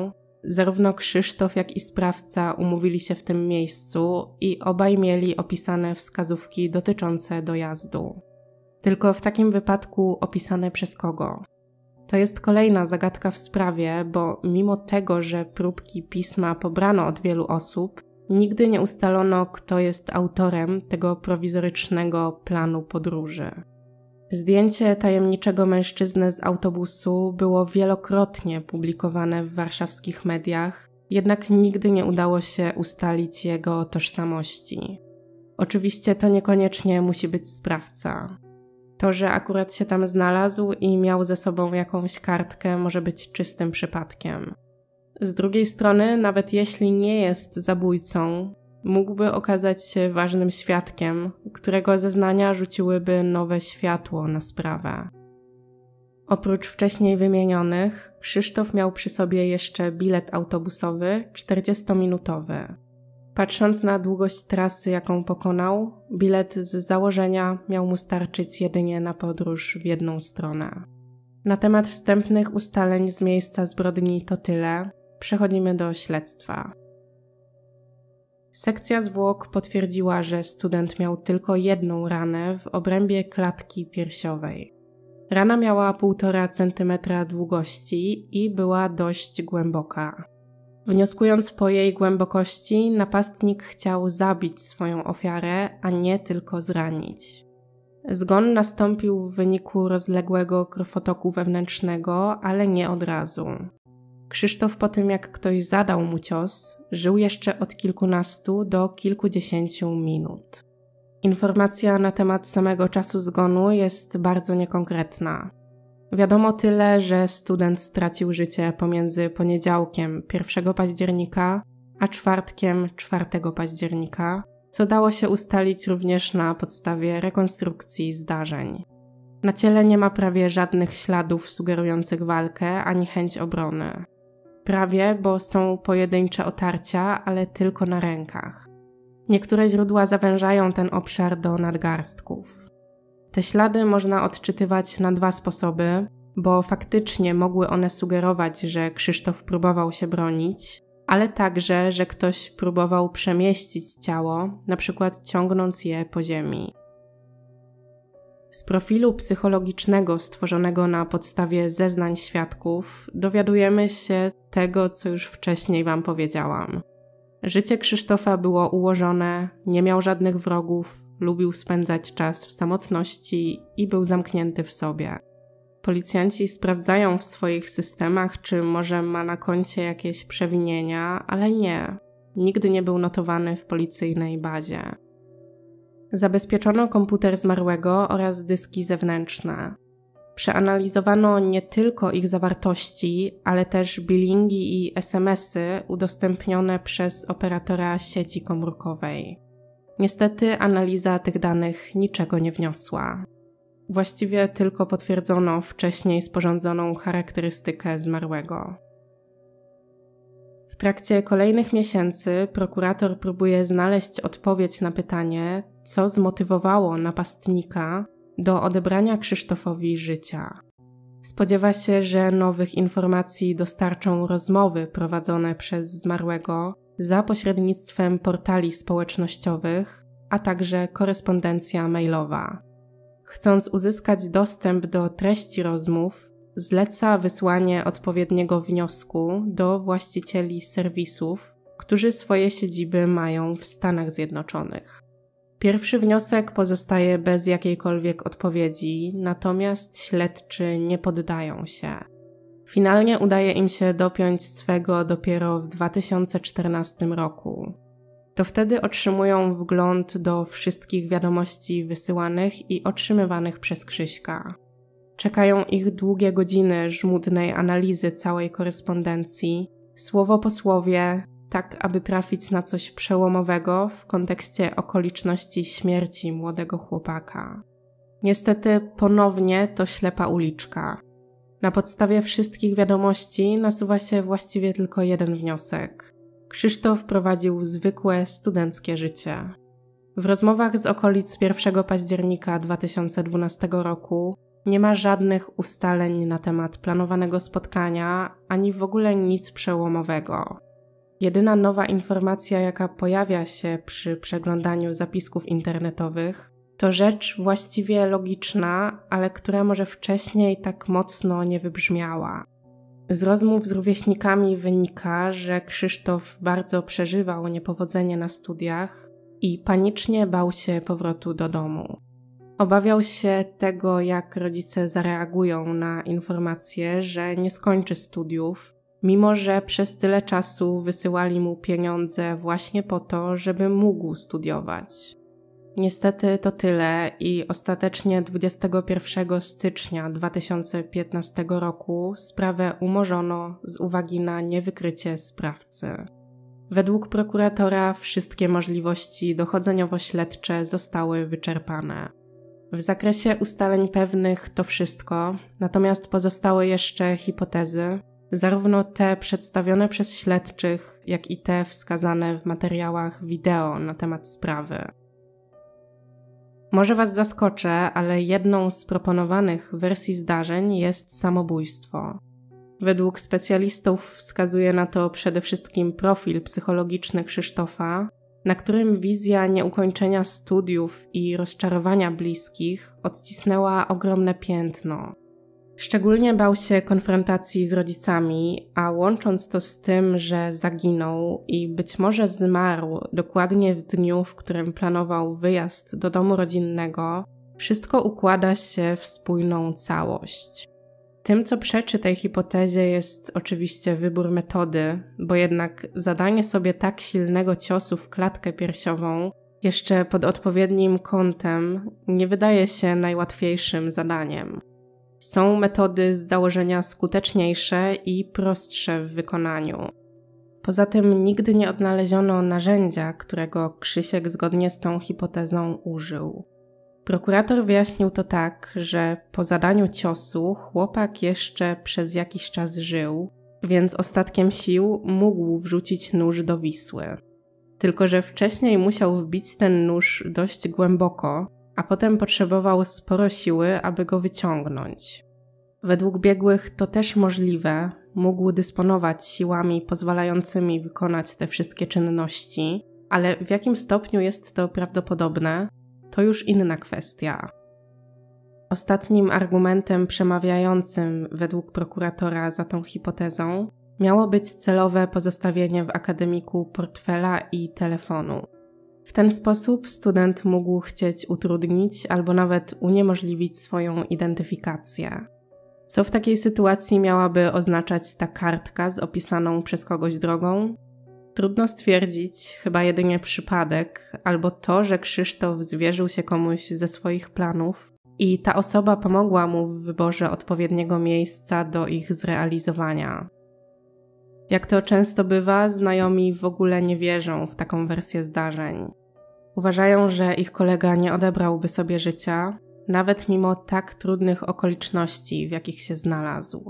Zarówno Krzysztof, jak i sprawca umówili się w tym miejscu i obaj mieli opisane wskazówki dotyczące dojazdu. Tylko w takim wypadku opisane przez kogo? To jest kolejna zagadka w sprawie, bo mimo tego, że próbki pisma pobrano od wielu osób, nigdy nie ustalono, kto jest autorem tego prowizorycznego planu podróży. Zdjęcie tajemniczego mężczyzny z autobusu było wielokrotnie publikowane w warszawskich mediach, jednak nigdy nie udało się ustalić jego tożsamości. Oczywiście to niekoniecznie musi być sprawca. To, że akurat się tam znalazł i miał ze sobą jakąś kartkę, może być czystym przypadkiem. Z drugiej strony, nawet jeśli nie jest zabójcą, mógłby okazać się ważnym świadkiem, którego zeznania rzuciłyby nowe światło na sprawę. Oprócz wcześniej wymienionych, Krzysztof miał przy sobie jeszcze bilet autobusowy 40-minutowy. Patrząc na długość trasy, jaką pokonał, bilet z założenia miał mu starczyć jedynie na podróż w jedną stronę. Na temat wstępnych ustaleń z miejsca zbrodni to tyle. Przechodzimy do śledztwa. Sekcja zwłok potwierdziła, że student miał tylko jedną ranę w obrębie klatki piersiowej. Rana miała 1,5 cm długości i była dość głęboka. Wnioskując po jej głębokości, napastnik chciał zabić swoją ofiarę, a nie tylko zranić. Zgon nastąpił w wyniku rozległego krwotoku wewnętrznego, ale nie od razu. Krzysztof po tym, jak ktoś zadał mu cios, żył jeszcze od kilkunastu do kilkudziesięciu minut. Informacja na temat samego czasu zgonu jest bardzo niekonkretna. Wiadomo tyle, że student stracił życie pomiędzy poniedziałkiem 1 października a czwartkiem 4 października, co dało się ustalić również na podstawie rekonstrukcji zdarzeń. Na ciele nie ma prawie żadnych śladów sugerujących walkę ani chęć obrony. Prawie, bo są pojedyncze otarcia, ale tylko na rękach. Niektóre źródła zawężają ten obszar do nadgarstków. Te ślady można odczytywać na 2 sposoby, bo faktycznie mogły one sugerować, że Krzysztof próbował się bronić, ale także, że ktoś próbował przemieścić ciało, na przykład ciągnąc je po ziemi. Z profilu psychologicznego stworzonego na podstawie zeznań świadków dowiadujemy się tego, co już wcześniej Wam powiedziałam. Życie Krzysztofa było ułożone, nie miał żadnych wrogów, lubił spędzać czas w samotności i był zamknięty w sobie. Policjanci sprawdzają w swoich systemach, czy może ma na koncie jakieś przewinienia, ale nie. Nigdy nie był notowany w policyjnej bazie. Zabezpieczono komputer zmarłego oraz dyski zewnętrzne. Przeanalizowano nie tylko ich zawartości, ale też bilingi i SMS-y udostępnione przez operatora sieci komórkowej. Niestety analiza tych danych niczego nie wniosła. Właściwie tylko potwierdzono wcześniej sporządzoną charakterystykę zmarłego. W trakcie kolejnych miesięcy prokurator próbuje znaleźć odpowiedź na pytanie, co zmotywowało napastnika do odebrania Krzysztofowi życia. Spodziewa się, że nowych informacji dostarczą rozmowy prowadzone przez zmarłego za pośrednictwem portali społecznościowych, a także korespondencja mailowa. Chcąc uzyskać dostęp do treści rozmów, zleca wysłanie odpowiedniego wniosku do właścicieli serwisów, którzy swoje siedziby mają w Stanach Zjednoczonych. Pierwszy wniosek pozostaje bez jakiejkolwiek odpowiedzi, natomiast śledczy nie poddają się. Finalnie udaje im się dopiąć swego dopiero w 2014 roku. To wtedy otrzymują wgląd do wszystkich wiadomości wysyłanych i otrzymywanych przez Krzyśka. Czekają ich długie godziny żmudnej analizy całej korespondencji, słowo po słowie, tak aby trafić na coś przełomowego w kontekście okoliczności śmierci młodego chłopaka. Niestety ponownie to ślepa uliczka. Na podstawie wszystkich wiadomości nasuwa się właściwie tylko jeden wniosek. Krzysztof prowadził zwykłe studenckie życie. W rozmowach z okolic 1 października 2012 roku Nie ma żadnych ustaleń na temat planowanego spotkania, ani w ogóle nic przełomowego. Jedyna nowa informacja, jaka pojawia się przy przeglądaniu zapisków internetowych, to rzecz właściwie logiczna, ale która może wcześniej tak mocno nie wybrzmiała. Z rozmów z rówieśnikami wynika, że Krzysztof bardzo przeżywał niepowodzenie na studiach i panicznie bał się powrotu do domu. Obawiał się tego, jak rodzice zareagują na informację, że nie skończy studiów, mimo że przez tyle czasu wysyłali mu pieniądze właśnie po to, żeby mógł studiować. Niestety to tyle i ostatecznie 21 stycznia 2015 roku sprawę umorzono z uwagi na niewykrycie sprawcy. Według prokuratora wszystkie możliwości dochodzeniowo-śledcze zostały wyczerpane. W zakresie ustaleń pewnych to wszystko, natomiast pozostały jeszcze hipotezy, zarówno te przedstawione przez śledczych, jak i te wskazane w materiałach wideo na temat sprawy. Może Was zaskoczę, ale jedną z proponowanych wersji zdarzeń jest samobójstwo. Według specjalistów wskazuje na to przede wszystkim profil psychologiczny Krzysztofa, na którym wizja nieukończenia studiów i rozczarowania bliskich odcisnęła ogromne piętno. Szczególnie bał się konfrontacji z rodzicami, a łącząc to z tym, że zaginął i być może zmarł dokładnie w dniu, w którym planował wyjazd do domu rodzinnego, wszystko układa się w spójną całość. Tym, co przeczy tej hipotezie, jest oczywiście wybór metody, bo jednak zadanie sobie tak silnego ciosu w klatkę piersiową, jeszcze pod odpowiednim kątem, nie wydaje się najłatwiejszym zadaniem. Są metody z założenia skuteczniejsze i prostsze w wykonaniu. Poza tym nigdy nie odnaleziono narzędzia, którego Krzysiek zgodnie z tą hipotezą użył. Prokurator wyjaśnił to tak, że po zadaniu ciosu chłopak jeszcze przez jakiś czas żył, więc ostatkiem sił mógł wrzucić nóż do Wisły. Tylko że wcześniej musiał wbić ten nóż dość głęboko, a potem potrzebował sporo siły, aby go wyciągnąć. Według biegłych to też możliwe, mógł dysponować siłami pozwalającymi wykonać te wszystkie czynności, ale w jakim stopniu jest to prawdopodobne, to już inna kwestia. Ostatnim argumentem przemawiającym według prokuratora za tą hipotezą miało być celowe pozostawienie w akademiku portfela i telefonu. W ten sposób student mógł chcieć utrudnić albo nawet uniemożliwić swoją identyfikację. Co w takiej sytuacji miałaby oznaczać ta kartka z opisaną przez kogoś drogą? Trudno stwierdzić, chyba jedynie przypadek, albo to, że Krzysztof zwierzył się komuś ze swoich planów i ta osoba pomogła mu w wyborze odpowiedniego miejsca do ich zrealizowania. Jak to często bywa, znajomi w ogóle nie wierzą w taką wersję zdarzeń. Uważają, że ich kolega nie odebrałby sobie życia, nawet mimo tak trudnych okoliczności, w jakich się znalazł.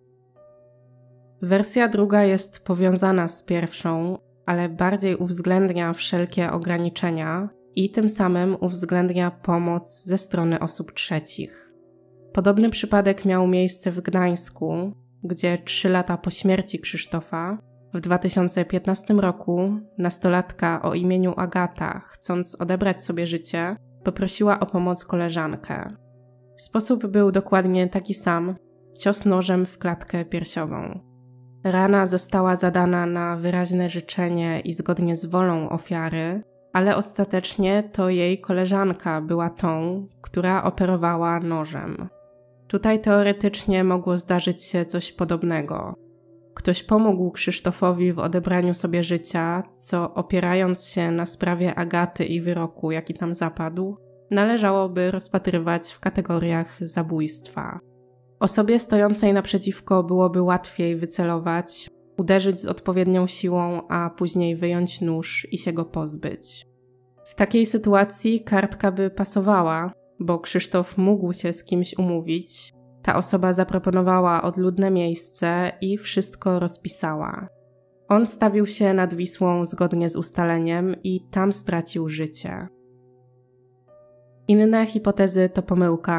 Wersja druga jest powiązana z pierwszą, ale bardziej uwzględnia wszelkie ograniczenia i tym samym uwzględnia pomoc ze strony osób trzecich. Podobny przypadek miał miejsce w Gdańsku, gdzie 3 lata po śmierci Krzysztofa, w 2015 roku, nastolatka o imieniu Agata, chcąc odebrać sobie życie, poprosiła o pomoc koleżankę. Sposób był dokładnie taki sam, cios nożem w klatkę piersiową. Rana została zadana na wyraźne życzenie i zgodnie z wolą ofiary, ale ostatecznie to jej koleżanka była tą, która operowała nożem. Tutaj teoretycznie mogło zdarzyć się coś podobnego. Ktoś pomógł Krzysztofowi w odebraniu sobie życia, co opierając się na sprawie Agaty i wyroku, jaki tam zapadł, należałoby rozpatrywać w kategoriach zabójstwa. Osobie stojącej naprzeciwko byłoby łatwiej wycelować, uderzyć z odpowiednią siłą, a później wyjąć nóż i się go pozbyć. W takiej sytuacji kartka by pasowała, bo Krzysztof mógł się z kimś umówić, ta osoba zaproponowała odludne miejsce i wszystko rozpisała. On stawił się nad Wisłą zgodnie z ustaleniem i tam stracił życie. Inne hipotezy to pomyłka,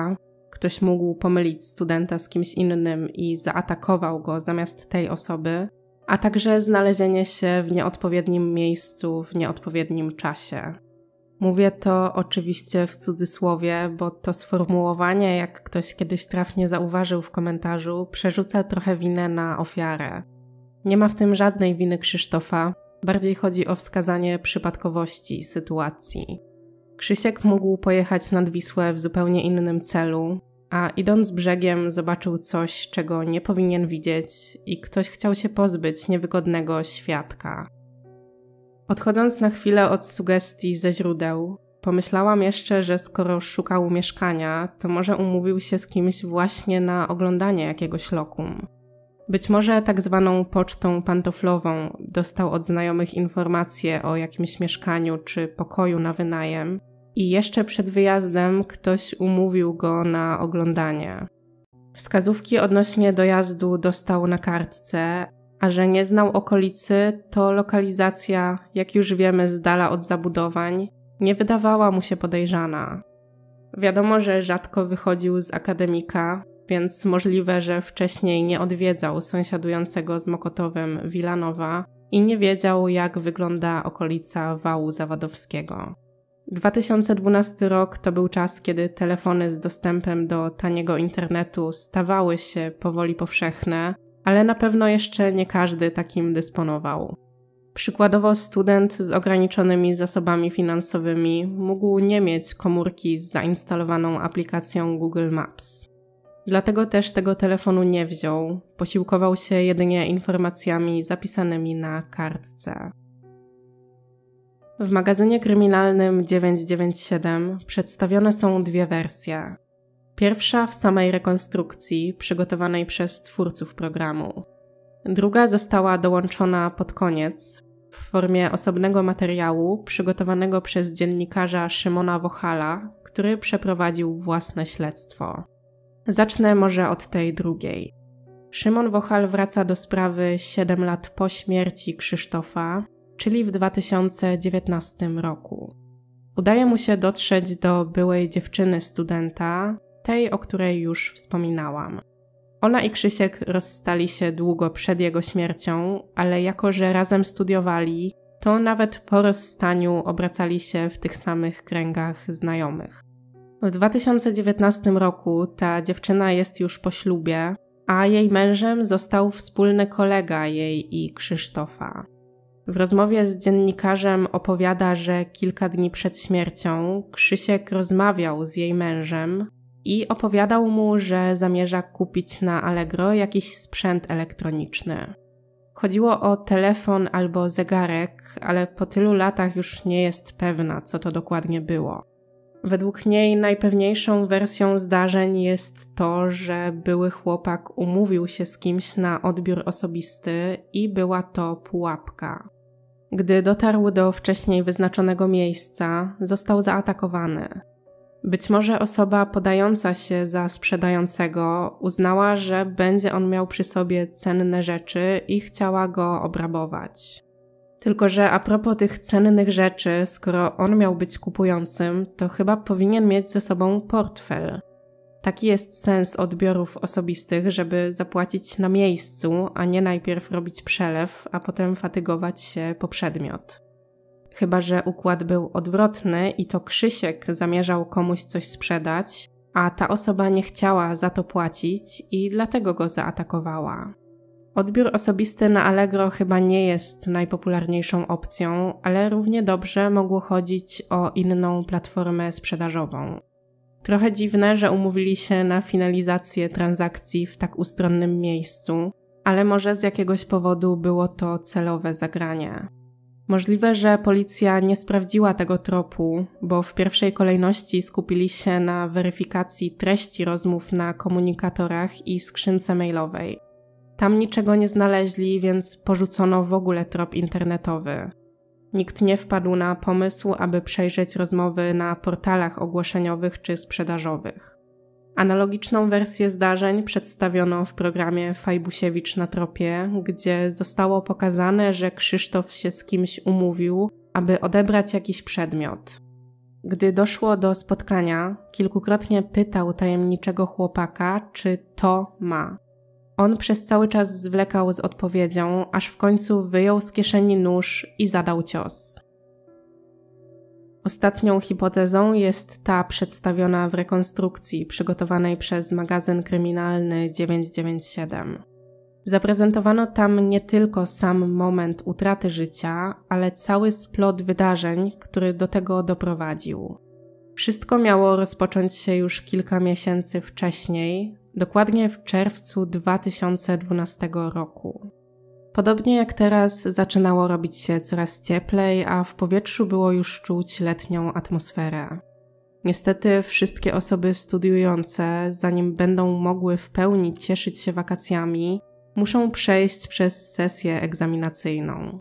ktoś mógł pomylić studenta z kimś innym i zaatakował go zamiast tej osoby, a także znalezienie się w nieodpowiednim miejscu w nieodpowiednim czasie. Mówię to oczywiście w cudzysłowie, bo to sformułowanie, jak ktoś kiedyś trafnie zauważył w komentarzu, przerzuca trochę winę na ofiarę. Nie ma w tym żadnej winy Krzysztofa, bardziej chodzi o wskazanie przypadkowości sytuacji. Krzysiek mógł pojechać nad Wisłę w zupełnie innym celu, a idąc brzegiem zobaczył coś, czego nie powinien widzieć i ktoś chciał się pozbyć niewygodnego świadka. Odchodząc na chwilę od sugestii ze źródeł, pomyślałam jeszcze, że skoro szukał mieszkania, to może umówił się z kimś właśnie na oglądanie jakiegoś lokum. Być może tak zwaną pocztą pantoflową dostał od znajomych informacje o jakimś mieszkaniu czy pokoju na wynajem i jeszcze przed wyjazdem ktoś umówił go na oglądanie. Wskazówki odnośnie dojazdu dostał na kartce, a że nie znał okolicy, to lokalizacja, jak już wiemy z dala od zabudowań, nie wydawała mu się podejrzana. Wiadomo, że rzadko wychodził z akademika, więc możliwe, że wcześniej nie odwiedzał sąsiadującego z Mokotowem Wilanowa i nie wiedział, jak wygląda okolica Wału Zawadowskiego. 2012 rok to był czas, kiedy telefony z dostępem do taniego internetu stawały się powoli powszechne, ale na pewno jeszcze nie każdy takim dysponował. Przykładowo student z ograniczonymi zasobami finansowymi mógł nie mieć komórki z zainstalowaną aplikacją Google Maps. Dlatego też tego telefonu nie wziął, posiłkował się jedynie informacjami zapisanymi na kartce. W magazynie kryminalnym 997 przedstawione są dwie wersje. Pierwsza w samej rekonstrukcji przygotowanej przez twórców programu. Druga została dołączona pod koniec w formie osobnego materiału przygotowanego przez dziennikarza Szymona Wochala, który przeprowadził własne śledztwo. Zacznę może od tej drugiej. Szymon Wochal wraca do sprawy 7 lat po śmierci Krzysztofa, czyli w 2019 roku. Udaje mu się dotrzeć do byłej dziewczyny studenta, tej, o której już wspominałam. Ona i Krzysiek rozstali się długo przed jego śmiercią, ale jako że razem studiowali, to nawet po rozstaniu obracali się w tych samych kręgach znajomych. W 2019 roku ta dziewczyna jest już po ślubie, a jej mężem został wspólny kolega jej i Krzysztofa. W rozmowie z dziennikarzem opowiada, że kilka dni przed śmiercią Krzysiek rozmawiał z jej mężem i opowiadał mu, że zamierza kupić na Allegro jakiś sprzęt elektroniczny. Chodziło o telefon albo zegarek, ale po tylu latach już nie jest pewna, co to dokładnie było. Według niej najpewniejszą wersją zdarzeń jest to, że były chłopak umówił się z kimś na odbiór osobisty i była to pułapka. Gdy dotarł do wcześniej wyznaczonego miejsca, został zaatakowany. Być może osoba podająca się za sprzedającego uznała, że będzie on miał przy sobie cenne rzeczy i chciała go obrabować. Tylko że a propos tych cennych rzeczy, skoro on miał być kupującym, to chyba powinien mieć ze sobą portfel. Taki jest sens odbiorów osobistych, żeby zapłacić na miejscu, a nie najpierw robić przelew, a potem fatygować się po przedmiot. Chyba że układ był odwrotny i to Krzysiek zamierzał komuś coś sprzedać, a ta osoba nie chciała za to płacić i dlatego go zaatakowała. Odbiór osobisty na Allegro chyba nie jest najpopularniejszą opcją, ale równie dobrze mogło chodzić o inną platformę sprzedażową. Trochę dziwne, że umówili się na finalizację transakcji w tak ustronnym miejscu, ale może z jakiegoś powodu było to celowe zagranie. Możliwe, że policja nie sprawdziła tego tropu, bo w pierwszej kolejności skupili się na weryfikacji treści rozmów na komunikatorach i skrzynce mailowej. Tam niczego nie znaleźli, więc porzucono w ogóle trop internetowy. Nikt nie wpadł na pomysł, aby przejrzeć rozmowy na portalach ogłoszeniowych czy sprzedażowych. Analogiczną wersję zdarzeń przedstawiono w programie Fajbusiewicz na tropie, gdzie zostało pokazane, że Krzysztof się z kimś umówił, aby odebrać jakiś przedmiot. Gdy doszło do spotkania, kilkukrotnie pytał tajemniczego chłopaka, czy to ma. On przez cały czas zwlekał z odpowiedzią, aż w końcu wyjął z kieszeni nóż i zadał cios. Ostatnią hipotezą jest ta przedstawiona w rekonstrukcji przygotowanej przez magazyn kryminalny 997. Zaprezentowano tam nie tylko sam moment utraty życia, ale cały splot wydarzeń, który do tego doprowadził. Wszystko miało rozpocząć się już kilka miesięcy wcześniej, dokładnie w czerwcu 2012 roku. Podobnie jak teraz zaczynało robić się coraz cieplej, a w powietrzu było już czuć letnią atmosferę. Niestety wszystkie osoby studiujące, zanim będą mogły w pełni cieszyć się wakacjami, muszą przejść przez sesję egzaminacyjną.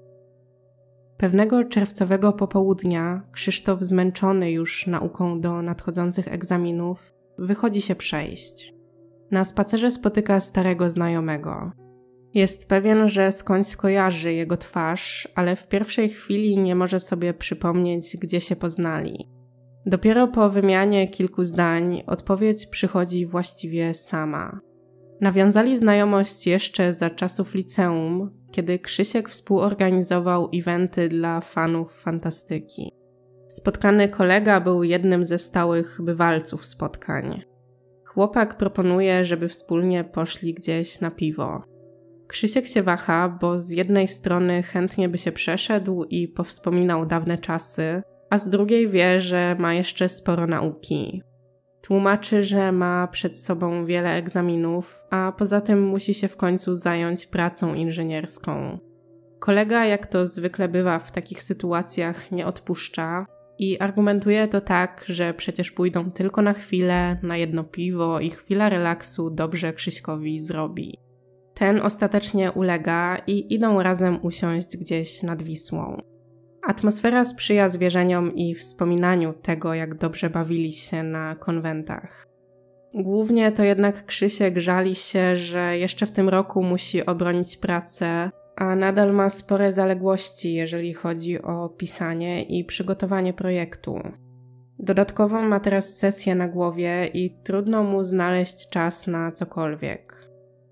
Pewnego czerwcowego popołudnia Krzysztof, zmęczony już nauką do nadchodzących egzaminów, wychodzi się przejść. Na spacerze spotyka starego znajomego. Jest pewien, że skądś kojarzy jego twarz, ale w pierwszej chwili nie może sobie przypomnieć, gdzie się poznali. Dopiero po wymianie kilku zdań odpowiedź przychodzi właściwie sama. Nawiązali znajomość jeszcze za czasów liceum, kiedy Krzysiek współorganizował eventy dla fanów fantastyki. Spotkany kolega był jednym ze stałych bywalców spotkań. Chłopak proponuje, żeby wspólnie poszli gdzieś na piwo. Krzysiek się waha, bo z jednej strony chętnie by się przeszedł i powspominał dawne czasy, a z drugiej wie, że ma jeszcze sporo nauki. Tłumaczy, że ma przed sobą wiele egzaminów, a poza tym musi się w końcu zająć pracą inżynierską. Kolega, jak to zwykle bywa w takich sytuacjach, nie odpuszcza i argumentuje to tak, że przecież pójdą tylko na chwilę, na jedno piwo i chwila relaksu dobrze Krzyśkowi zrobi. Ten ostatecznie ulega i idą razem usiąść gdzieś nad Wisłą. Atmosfera sprzyja zwierzeniom i wspominaniu tego, jak dobrze bawili się na konwentach. Głównie to jednak Krzysiek żali się, że jeszcze w tym roku musi obronić pracę, a nadal ma spore zaległości, jeżeli chodzi o pisanie i przygotowanie projektu. Dodatkowo ma teraz sesję na głowie i trudno mu znaleźć czas na cokolwiek.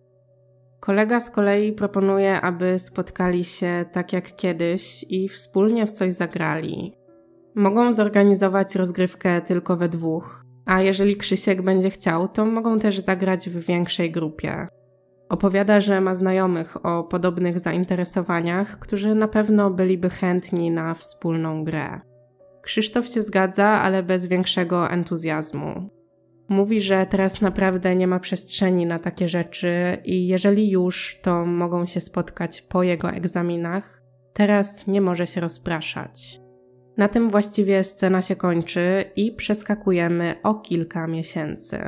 Kolega z kolei proponuje, aby spotkali się tak jak kiedyś i wspólnie w coś zagrali. Mogą zorganizować rozgrywkę tylko we dwóch, a jeżeli Krzysiek będzie chciał, to mogą też zagrać w większej grupie. Opowiada, że ma znajomych o podobnych zainteresowaniach, którzy na pewno byliby chętni na wspólną grę. Krzysztof się zgadza, ale bez większego entuzjazmu. Mówi, że teraz naprawdę nie ma przestrzeni na takie rzeczy i jeżeli już, to mogą się spotkać po jego egzaminach. Teraz nie może się rozpraszać. Na tym właściwie scena się kończy i przeskakujemy o kilka miesięcy.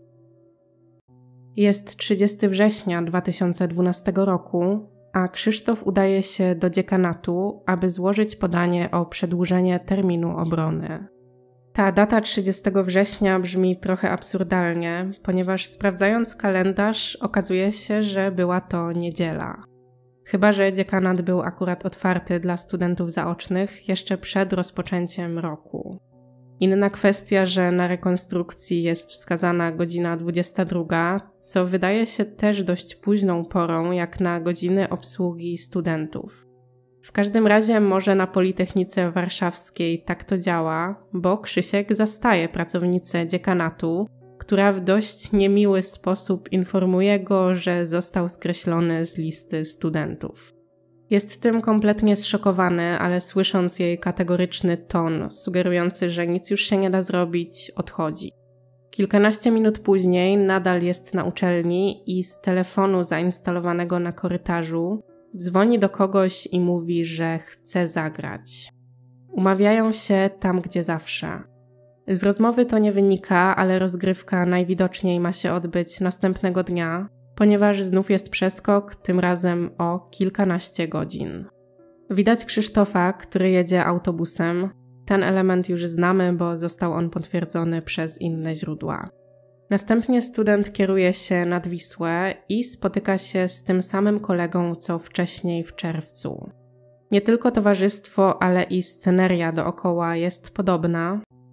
Jest 30 września 2012 roku, a Krzysztof udaje się do dziekanatu, aby złożyć podanie o przedłużenie terminu obrony. Ta data 30 września brzmi trochę absurdalnie, ponieważ sprawdzając kalendarz okazuje się, że była to niedziela. Chyba że dziekanat był akurat otwarty dla studentów zaocznych jeszcze przed rozpoczęciem roku. Inna kwestia, że na rekonstrukcji jest wskazana godzina 22, co wydaje się też dość późną porą jak na godziny obsługi studentów. W każdym razie może na Politechnice Warszawskiej tak to działa, bo Krzysiek zastaje pracownicę dziekanatu, która w dość niemiły sposób informuje go, że został skreślony z listy studentów. Jest tym kompletnie zszokowany, ale słysząc jej kategoryczny ton, sugerujący, że nic już się nie da zrobić, odchodzi. Kilkanaście minut później nadal jest na uczelni i z telefonu zainstalowanego na korytarzu dzwoni do kogoś i mówi, że chce zagrać. Umawiają się tam, gdzie zawsze. Z rozmowy to nie wynika, ale rozgrywka najwidoczniej ma się odbyć następnego dnia, ponieważ znów jest przeskok, tym razem o kilkanaście godzin. Widać Krzysztofa, który jedzie autobusem. Ten element już znamy, bo został on potwierdzony przez inne źródła. Następnie student kieruje się nad Wisłę i spotyka się z tym samym kolegą, co wcześniej w czerwcu. Nie tylko towarzystwo, ale i sceneria dookoła jest podobna.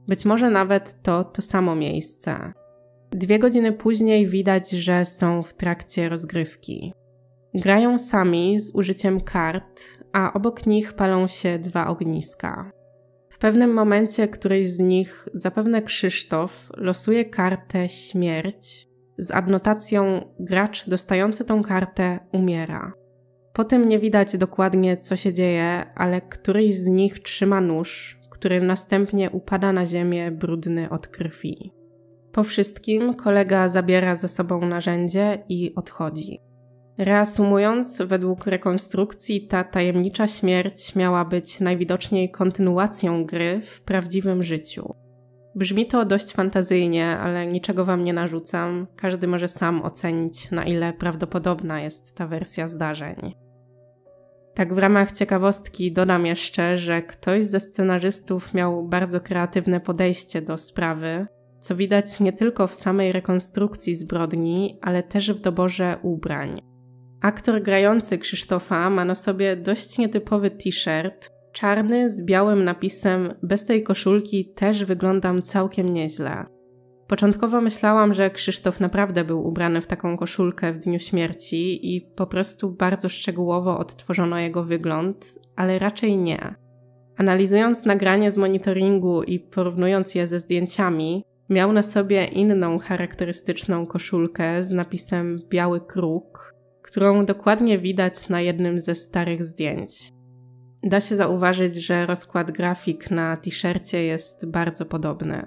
Być może nawet to samo miejsce. 2 godziny później widać, że są w trakcie rozgrywki. Grają sami z użyciem kart, a obok nich palą się 2 ogniska. W pewnym momencie któryś z nich, zapewne Krzysztof, losuje kartę śmierć z adnotacją gracz dostający tą kartę umiera. Po tym nie widać dokładnie, co się dzieje, ale któryś z nich trzyma nóż, który następnie upada na ziemię brudny od krwi. Po wszystkim kolega zabiera ze sobą narzędzie i odchodzi. Reasumując, według rekonstrukcji ta tajemnicza śmierć miała być najwidoczniej kontynuacją gry w prawdziwym życiu. Brzmi to dość fantazyjnie, ale niczego wam nie narzucam. Każdy może sam ocenić, na ile prawdopodobna jest ta wersja zdarzeń. Tak w ramach ciekawostki dodam jeszcze, że ktoś ze scenarzystów miał bardzo kreatywne podejście do sprawy, co widać nie tylko w samej rekonstrukcji zbrodni, ale też w doborze ubrań. Aktor grający Krzysztofa ma na sobie dość nietypowy t-shirt, czarny z białym napisem „Bez tej koszulki też wyglądam całkiem nieźle”. Początkowo myślałam, że Krzysztof naprawdę był ubrany w taką koszulkę w dniu śmierci i po prostu bardzo szczegółowo odtworzono jego wygląd, ale raczej nie. Analizując nagranie z monitoringu i porównując je ze zdjęciami, miał na sobie inną charakterystyczną koszulkę z napisem „Biały kruk”, którą dokładnie widać na jednym ze starych zdjęć. Da się zauważyć, że rozkład grafik na t-shircie jest bardzo podobny.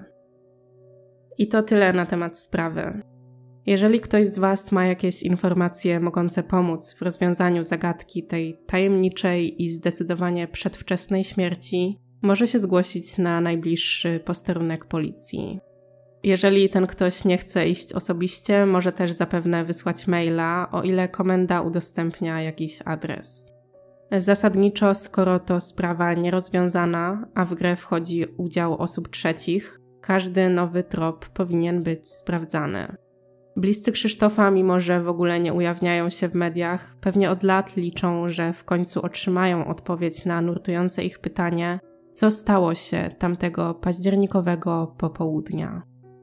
I to tyle na temat sprawy. Jeżeli ktoś z Was ma jakieś informacje mogące pomóc w rozwiązaniu zagadki tej tajemniczej i zdecydowanie przedwczesnej śmierci, może się zgłosić na najbliższy posterunek policji. Jeżeli ten ktoś nie chce iść osobiście, może też zapewne wysłać maila, o ile komenda udostępnia jakiś adres. Zasadniczo, skoro to sprawa nierozwiązana, a w grę wchodzi udział osób trzecich, każdy nowy trop powinien być sprawdzany. Bliscy Krzysztofa, mimo że w ogóle nie ujawniają się w mediach, pewnie od lat liczą, że w końcu otrzymają odpowiedź na nurtujące ich pytanie, co stało się tamtego październikowego popołudnia.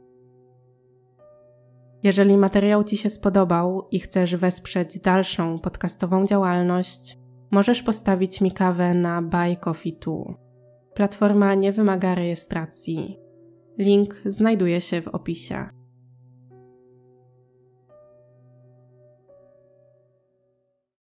Jeżeli materiał Ci się spodobał i chcesz wesprzeć dalszą podcastową działalność, możesz postawić mi kawę na Buy Coffee 2. Platforma nie wymaga rejestracji. Link znajduje się w opisie.